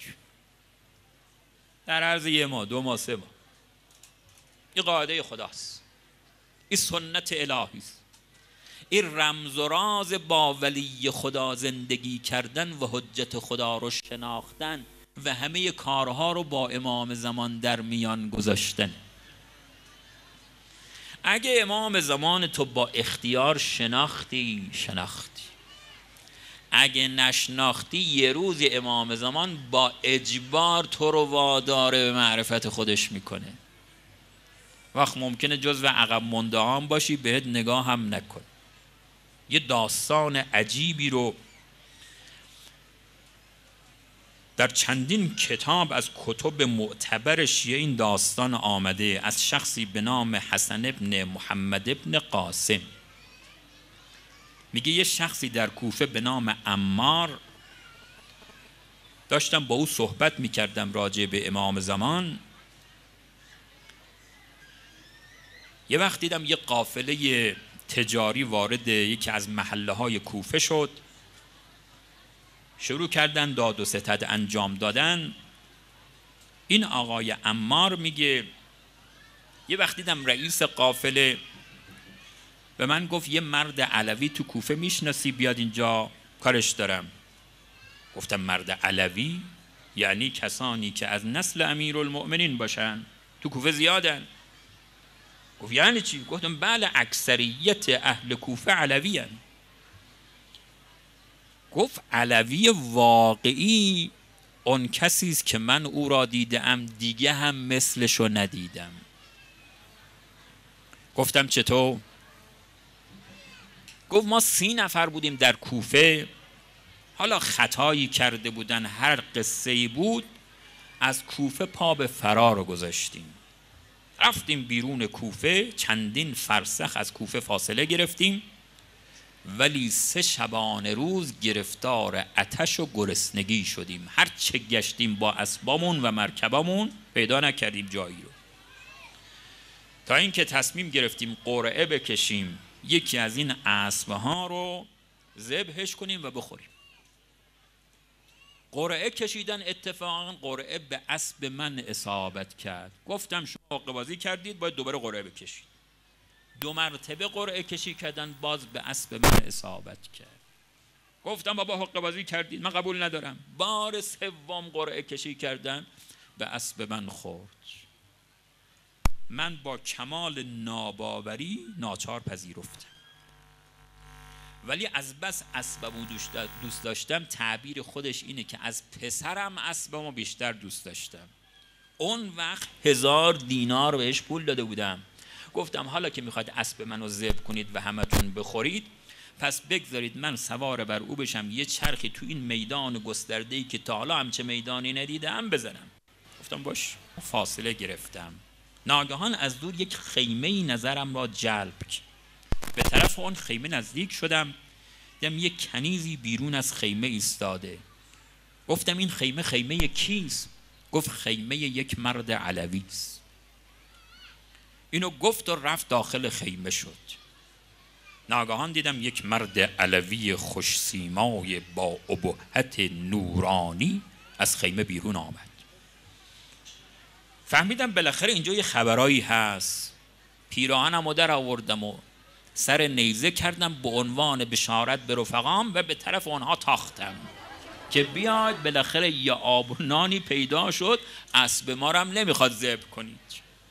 در عرض یه ماه، دو ماه، سه ماه. این قاعده خداست، این سنت الهی است. این رمز و راز با ولی خدا زندگی کردن و حجت خدا رو شناختن و همه کارها رو با امام زمان در میان گذاشتن. اگه امام زمان تو با اختیار شناختی، شناختی. اگه نشناختی، یه روز امام زمان با اجبار تو رو واداره به معرفت خودش میکنه. وقت ممکنه جزو عقب مونده هم باشی، بهت نگاه هم نکن. یه داستان عجیبی رو در چندین کتاب از کتب معتبر شیعه این داستان آمده، از شخصی به نام حسن ابن محمد ابن قاسم. میگه یه شخصی در کوفه به نام عمار، داشتم با او صحبت میکردم راجع به امام زمان. یه وقت دیدم یه قافله تجاری وارد یکی از محله های کوفه شد، شروع کردن داد و ستد انجام دادن. این آقای عمار میگه یه وقت دیدم رئیس قافله به من گفت یه مرد علوی تو کوفه میشناسی؟ بیاد اینجا، کارش دارم. گفتم مرد علوی؟ یعنی کسانی که از نسل امیرالمؤمنین باشن؟ تو کوفه زیادن. گفت یعنی چی؟ گفتم بله، اکثریت اهل کوفه علوی هن. گفت علوی واقعی آن کسی است که من او را دیدم، دیگه هم مثلشو ندیدم. گفتم چطور؟ گفت ما سی نفر بودیم در کوفه، حالا خطایی کرده بودن، هر قصه‌ای بود، از کوفه پا به فرار گذاشتیم. رفتیم بیرون کوفه، چندین فرسخ از کوفه فاصله گرفتیم، ولی سه شبانه روز گرفتار آتش و گرسنگی شدیم. هر چه گشتیم با اسبامون و مرکبامون پیدا نکردیم جایی رو، تا اینکه تصمیم گرفتیم قرعه بکشیم یکی از این اسبها رو ذبحش کنیم و بخوریم. قرعه کشیدن، اتفاقا قرعه به اسب من اصابت کرد. گفتم شما حقه بازی کردید، باید دوباره قرعه بکشید. دو مرتبه قرعه کشی کردن، باز به اسب من اصابت کرد. گفتم بابا حقه بازی کردید، من قبول ندارم. بار سوم قرعه کشی کردن، به اسب من خورد. من با کمال ناباوری ناچار پذیرفتم، ولی از بس اسبمو دوست داشتم، تعبیر خودش اینه که از پسرم اسبمو بیشتر دوست داشتم. اون وقت هزار دینار بهش پول داده بودم. گفتم حالا که میخواید اسب منو ذبح کنید و همتون بخورید، پس بگذارید من سوار بر او بشم، یه چرخی تو این میدان گسترده‌ای که تا حالا همچه میدانی ندیدم بزنم. گفتم باش. فاصله گرفتم. ناگهان از دور یک خیمه‌ای نظرم را جلب کرد. به طرف اون خیمه نزدیک شدم، دیدم یک کنیزی بیرون از خیمه ایستاده. گفتم این خیمه خیمه کیست؟ گفت خیمه یک مرد علوی است. اینو گفت و رفت داخل خیمه شد. ناگهان دیدم یک مرد علوی خوش سیمای با ابهت نورانی از خیمه بیرون آمد. فهمیدم بالاخره اینجا یه خبرایی هست. پیراهنمو در آوردم و سر نیزه کردم به عنوان بشارت به رفقام و به طرف آنها تاختم که بیاد، بالاخره یه آب و نانی پیدا شد، اسب ما رو هم نمیخواد ذبح کنید.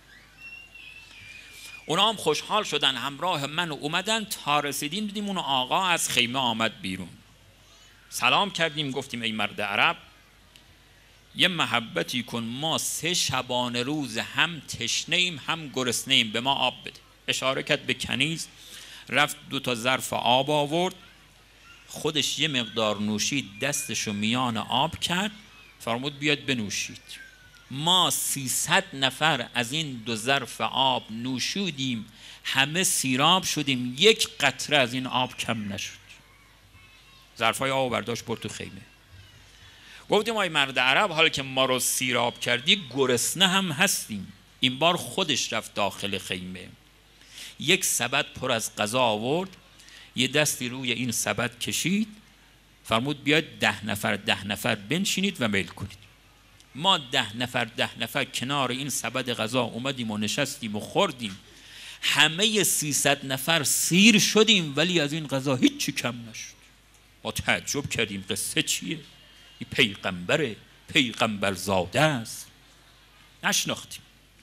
اونا هم خوشحال شدن، همراه من اومدن، تا رسیدیم دیدیم اون آقا از خیمه آمد بیرون. سلام کردیم، گفتیم ای مرد عرب، یه محبتی کن، ما سه شبانه روز هم تشنه ایم هم گرسنه ایم، به ما آب بده. اشاره کرد به کنیز، رفت دو تا ظرف آب آورد، خودش یه مقدار نوشید، دستشو میان آب کرد، فرمود بیاد بنوشید. ما سیصد نفر از این دو ظرف آب نوشیدیم، همه سیراب شدیم، یک قطره از این آب کم نشد. ظرفای آب برداشت برد تو خیمه. گفتیم آی مرد عرب، حالا که ما رو سیراب کردی گرسنه هم هستیم. این بار خودش رفت داخل خیمه، یک سبد پر از غذا آورد، یه دستی روی این سبد کشید، فرمود بیاید ده نفر ده نفر بنشینید و میل کنید. ما ده نفر ده نفر کنار این سبد غذا اومدیم و نشستیم و خوردیم. همه سیصد نفر سیر شدیم، ولی از این غذا هیچی کم نشد. ما تعجب کردیم قصه چیه؟ این پیغمبره، پیغمبر زاده است. نشناختیم.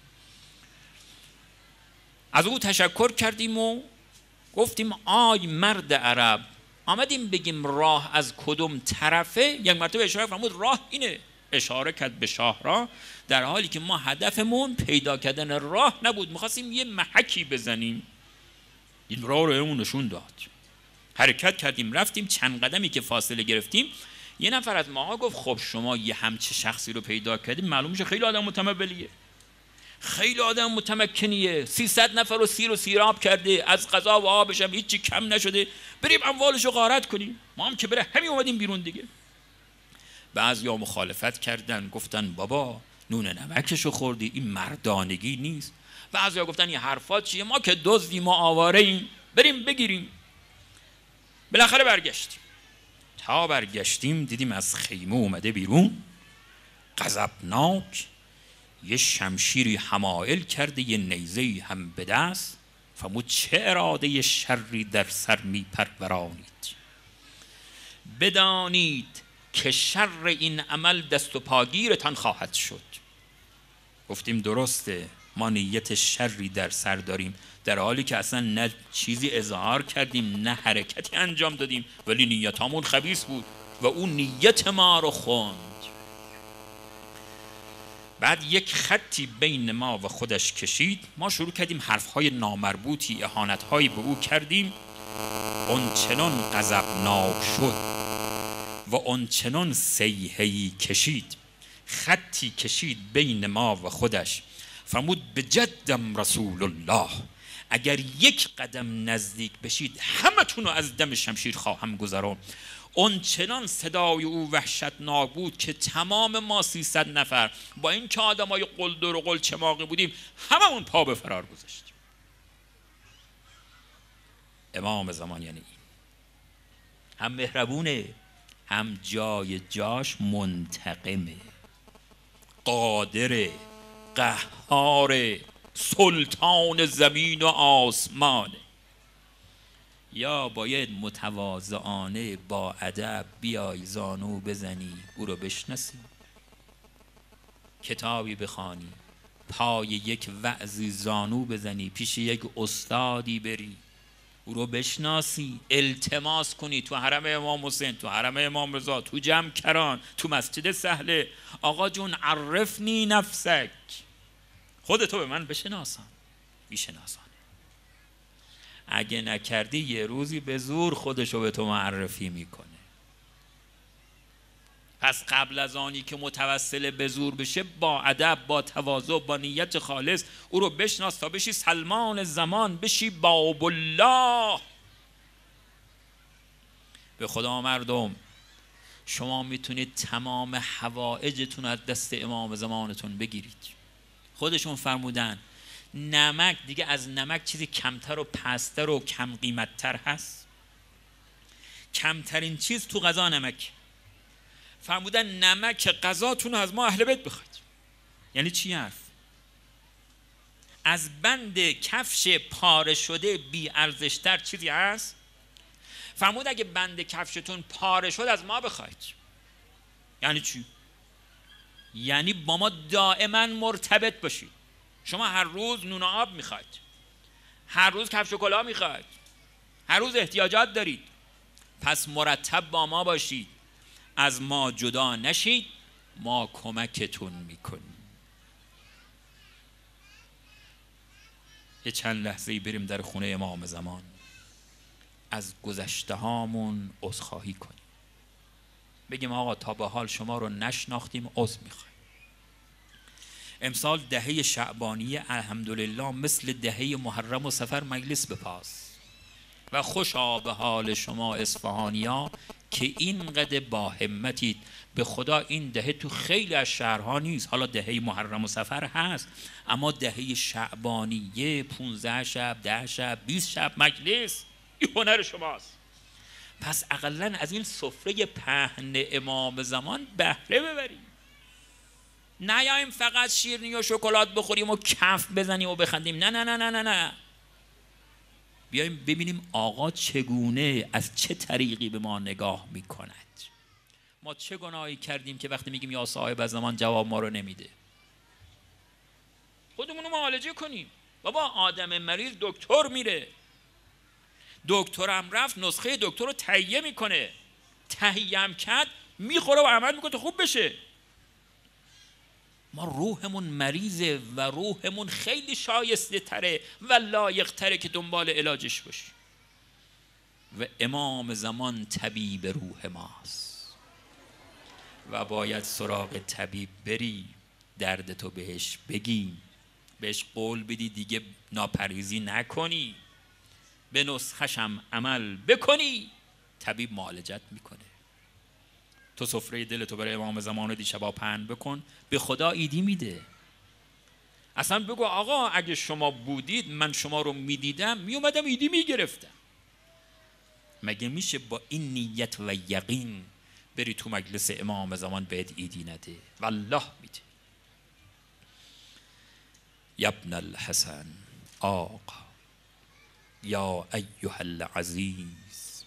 از او تشکر کردیم و گفتیم آی مرد عرب، آمدیم بگیم راه از کدوم طرفه؟ یک مرتبه اشاره فرمود راه اینه. اشاره کرد به شاهراه، در حالی که ما هدفمون پیدا کردن راه نبود، میخواستیم یه محکی بزنیم. این راه رو اون نشون داد. حرکت کردیم، رفتیم. چند قدمی که فاصله گرفتیم، یه نفر از ماها گفت خب شما یه همچه شخصی رو پیدا کردیم، معلوم میشه خیلی آدم متمولیه، خیلی آدم متمکنیه، سیصد نفر رو سیر و سیراب کرده، از غذا و آبش هم هیچی کم نشده، بریم اموالش رو غارت کنیم. ما هم که بره همین اومدیم بیرون دیگه. بعضیا مخالفت کردن، گفتن بابا نون نمکشو خوردی، این مردانگی نیست. بعضیا گفتن این حرفات چیه، ما که دزدیم، ما آواره ایم، بریم بگیریم. بالاخره برگشتیم. تا برگشتیم دیدیم از خیمه اومده بیرون، غضبناک، یه شمشیری حمایل کرده، یه نیزه‌ای هم به دست. فرمود چه اراده شری در سر می پرورانید، بدانید که شر این عمل دست و پاگیرتان خواهد شد. گفتیم درسته، ما نیت شری در سر داریم، در حالی که اصلا نه چیزی اظهار کردیم نه حرکتی انجام دادیم، ولی نیتامون خبیث بود و اون نیت ما رو خوند. بعد یک خطی بین ما و خودش کشید. ما شروع کردیم حرفهای نامربوطی، اهانتهایی به او کردیم. آنچنان غضبناک شد و آنچنان صیحه‌ای کشید، خطی کشید بین ما و خودش. فرمود بجدم رسول الله، اگر یک قدم نزدیک بشید همتون رو از دم شمشیر خواهم گذران. اون چنان صدای او وحشتناک بود که تمام ما سیصد نفر با این که آدمای قلدر و قل چماقی بودیم هممون پا به فرار گذاشتیم. امام زمان یعنی این، هم مهربونه، هم جای جاش منتقمه، قادر، قهار، سلطان زمین و آسمانه. یا باید متواضعانه با ادب بیای زانو بزنی او رو بشناسی، کتابی بخوانی، پای یک وعظی زانو بزنی، پیش یک استادی بری او رو بشناسی، التماس کنی تو حرم امام حسین، تو حرم امام رضا، تو جمع کران، تو مسجد سهله، آقا جون عرفنی نفسک، خودتو به من بشناسان. میشناسانه. اگه نکردی یه روزی به زور خودشو به تو معرفی میکنه. پس قبل از آنی که متوسل به زور بشه، با ادب، با تواضع، با نیت خالص او رو بشناس تا بشی سلمان زمان، بشی باب الله. به خدا مردم، شما میتونید تمام حوائجتون از دست امام زمانتون بگیرید. خودشون فرمودن نمک دیگه از نمک چیزی کمتر و پستر و کم قیمتتر هست؟ کمترین چیز تو غذا نمک. فرمودن نمک غذاتون از ما اهل بیت بخواید. یعنی چی حرف؟ از بند کفش پاره شده بی ارزشتر چیزی هست؟ فرمود اگه بند کفشتون پاره شد از ما بخواید. یعنی چی؟ یعنی با ما دائما مرتبط باشید. شما هر روز نون و آب میخواید، هر روز کفش و کلاه میخواید، هر روز احتیاجات دارید، پس مرتب با ما باشید، از ما جدا نشید، ما کمکتون میکنیم. یه چند لحظه‌ای بریم در خونه امام زمان، از گذشته هامون عذرخواهی کنیم، بگیم آقا تا به حال شما رو نشناختیم، عذر میخوایم. امسال دهه شعبانی الحمدلله مثل دهه محرم و صفر مجلس بپاس و خوشا به حال شما اصفهانیا که اینقدر با همتید. به خدا این دهه تو خیلی از شهرها نیست. حالا دهه محرم و صفر هست، اما دهه شعبانیه پونزده شب، ده شب، بیست شب مجلس، این هنر شماست. پس اقلن از این سفره پهن امام زمان بهره ببریم. نیاییم فقط شیرینی و شکلات بخوریم و کف بزنیم و بخندیم. نه نه نه نه نه نه. بیاییم ببینیم آقا چگونه، از چه طریقی به ما نگاه میکند. ما چه گناهی کردیم که وقتی میگیم یا صاحب از زمان جواب ما رو نمیده؟ خودمون رو معالجه کنیم. بابا آدم مریض دکتر میره، دکترم رفت نسخه دکتر رو تهیه میکنه، تهیه هم کرد میخوره و عمل میکنه تا خوب بشه. ما روحمون مریضه و روحمون خیلی شایسته تره و لایق تره که دنبال علاجش باشی. و امام زمان طبیب روح ماست و باید سراغ طبیب بری، دردتو بهش بگی، بهش قول بدی دیگه ناپرهیزی نکنی، به نسخش هم عمل بکنی، طبیب معالجت میکنه. تو سفره دلتو برای امام زمان دیشبا پهن بکن، به خدا ایدی میده. اصلا بگو آقا اگه شما بودید من شما رو میدیدم میومدم ایدی میگرفتم. مگه میشه با این نیت و یقین بری تو مجلس امام زمان بهت ایدی نده؟ والله میده. یبن الحسن آقا یا ایها العزیز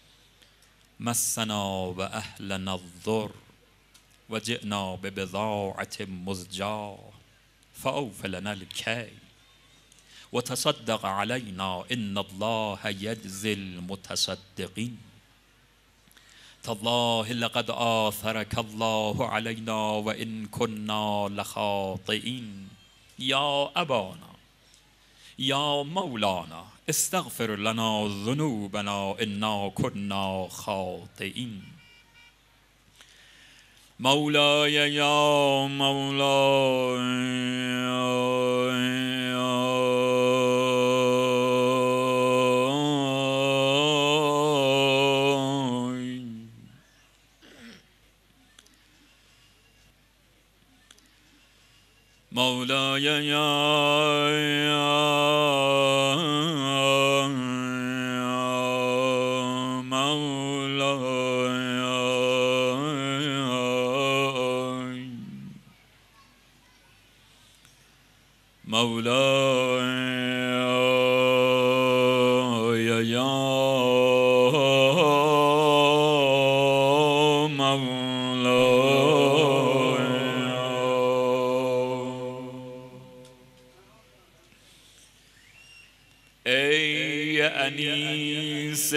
مسنا و اهلنا الضر و جئنا ببضاعة مزجاة فأوف لنا الكيل و تصدق علینا ان الله یجزی المتصدقین. تالله لقد آثرك الله علينا وإن كنا لخاطئين يا أبانا يا مولانا استغفر لنا ذنوبنا إنا كنا خاطئين مولاي يا مولاي مولاي يا مولاي يا ای انیس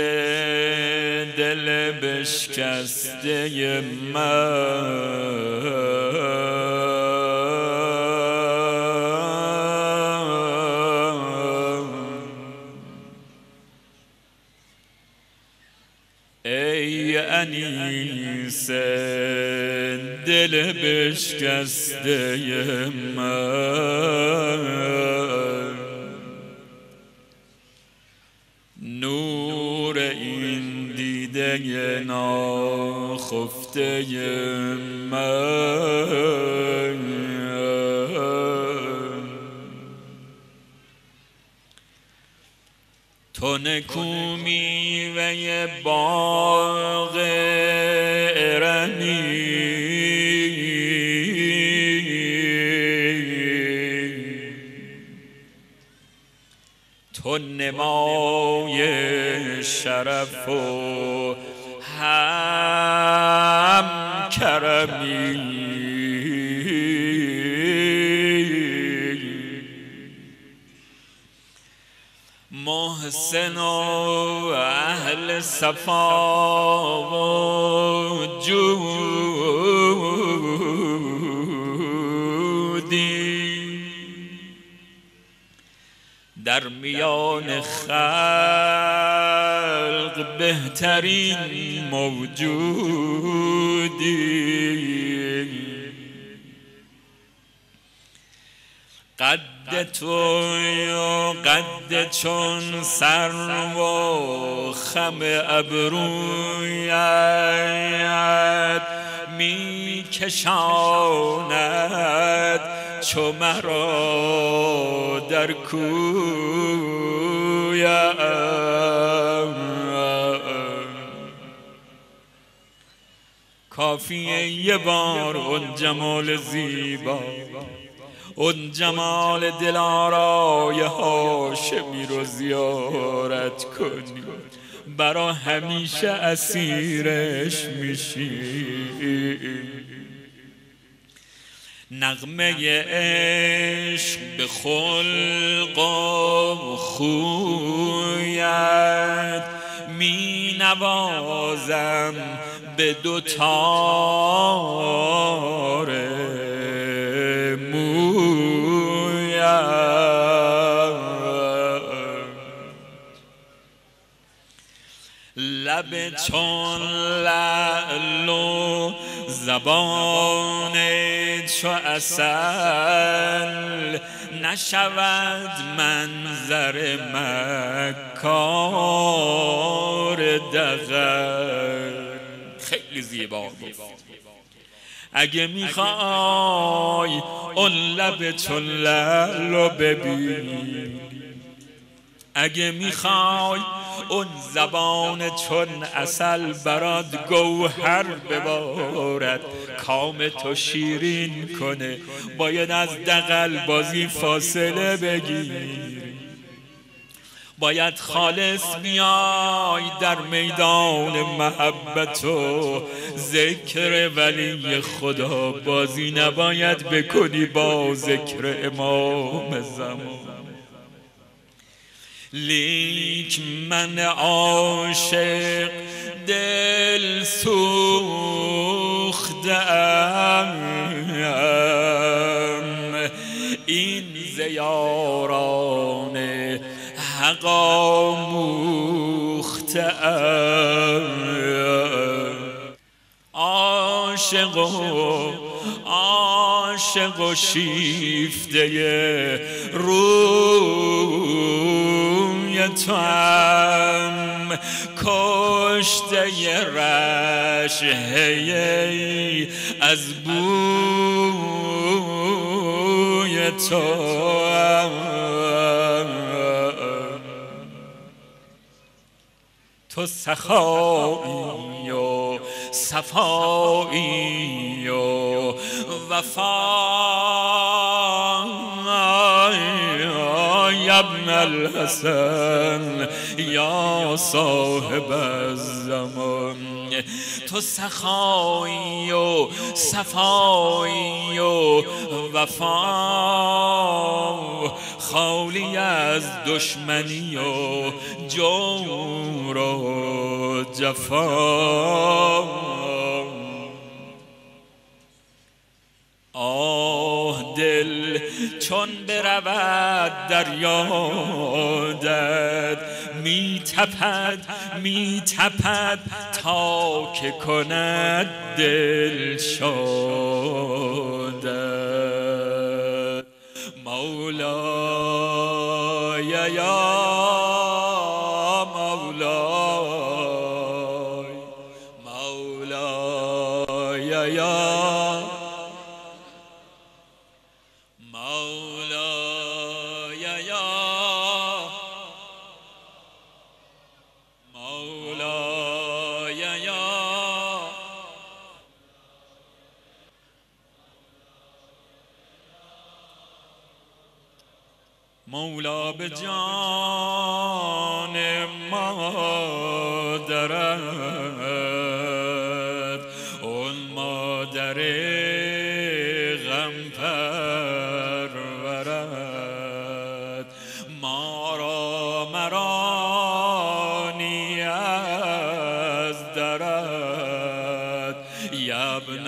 دل بشکسته من ای انیس دل بشکسته من نور این دیده ناخفته من تو نکو میوه باغ ارمی تو نمای شرف و هم کرمی محسن و اهل صفا و جودی در میان خلق بهترین موجودی قد تو قد چون سرو و خم ابرویت می کشاند چو مرا در کویم کافیه یه بار اون جمال زیبا اون جمال دلارای هاشمی رو زیارت کنی برا همیشه اسیرش میشی نغمه عشق به خلق و خویت می نوازم به دو تار لب چون لعل و زبان چو عسل نشود منظر مکار دغل خیلی زیبا گفت اگه میخوای اون لب چون لعل رو ببینی اگه میخوای اون زبان چون عسل برات گوهر ببارد کام تو شیرین کنه باید از دغل بازی فاصله بگیری باید خالص بیای در میدان محبت و ذکر ولی خدا بازی نباید بکنی با ذکر امام زمان لیک من عاشق دل سوختم این زیاران حق آموختم. عاشق و عاشق و شیفته روی توام، کشته رشحه از بوی توام. تو سخایی و صفایی و وفایی یا ابن الحسن یا صاحب الزمان. تو سخایی و صفایی و وفا، خالی از دشمنی و جور و جفا. آه دل چون برود در یادت، می تپد می تپد تا که کند دل شادت. مولای یا مولای، مولای یا مولای یا مولای یا مولا به جان مادرت، اون مادر غم پرورد، ما را مرانی از درد. یا ابن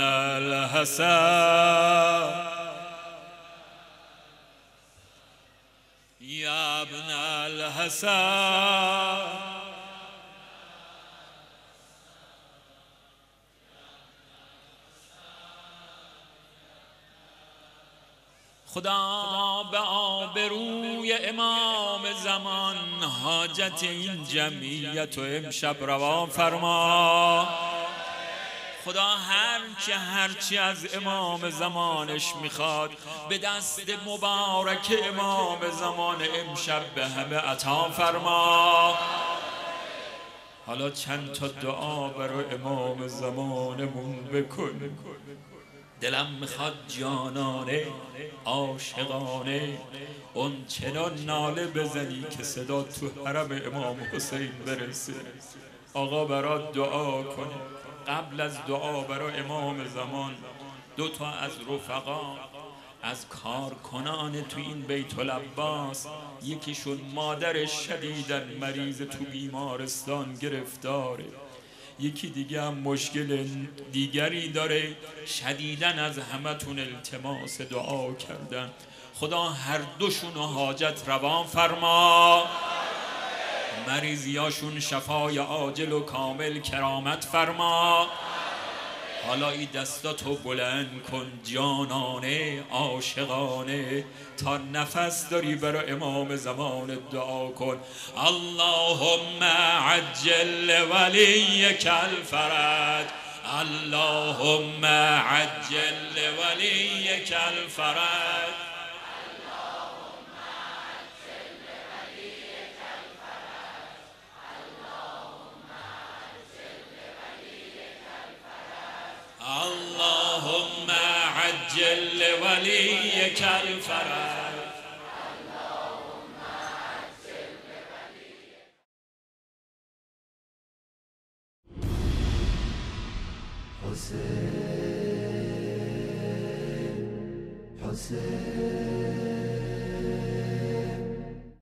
الحسن یا ابن الحسن. خدا به آبروی امام زمان حاجت این جمعیت و امشب روا فرما. خدا هر که هرچی از امام زمانش میخواد به دست مبارک امام زمان امشب به همه عطا فرما. حالا چند تا دعا برای امام زمانمون بکن. دلم میخواد جانانه عاشقانه اون چنان ناله بزنی که صدا تو حرم امام حسین برسه. آقا برات دعا کنه. قبل از دعا برای امام زمان دو تا از رفقا از کارکنان تو این بیت العباس، یکیشون مادرش شدیداً مریض تو بیمارستان گرفتاره، یکی دیگه هم مشکل دیگری داره، شدیداً از همتون التماس دعا کردن. خدا هر دوشون حاجت روا فرما، مریضیاشون شفای عاجل و کامل کرامت فرما. حالا این دستاتو بلند کن جانانه عاشقانه، تا نفس داری برای امام زمان دعا کن. اللهم عجل ولیک الفرج، اللهم عجل ولیک الفرج. اللهم عجل ولیک الفرج. اللهم عجل ولیک حسین حسین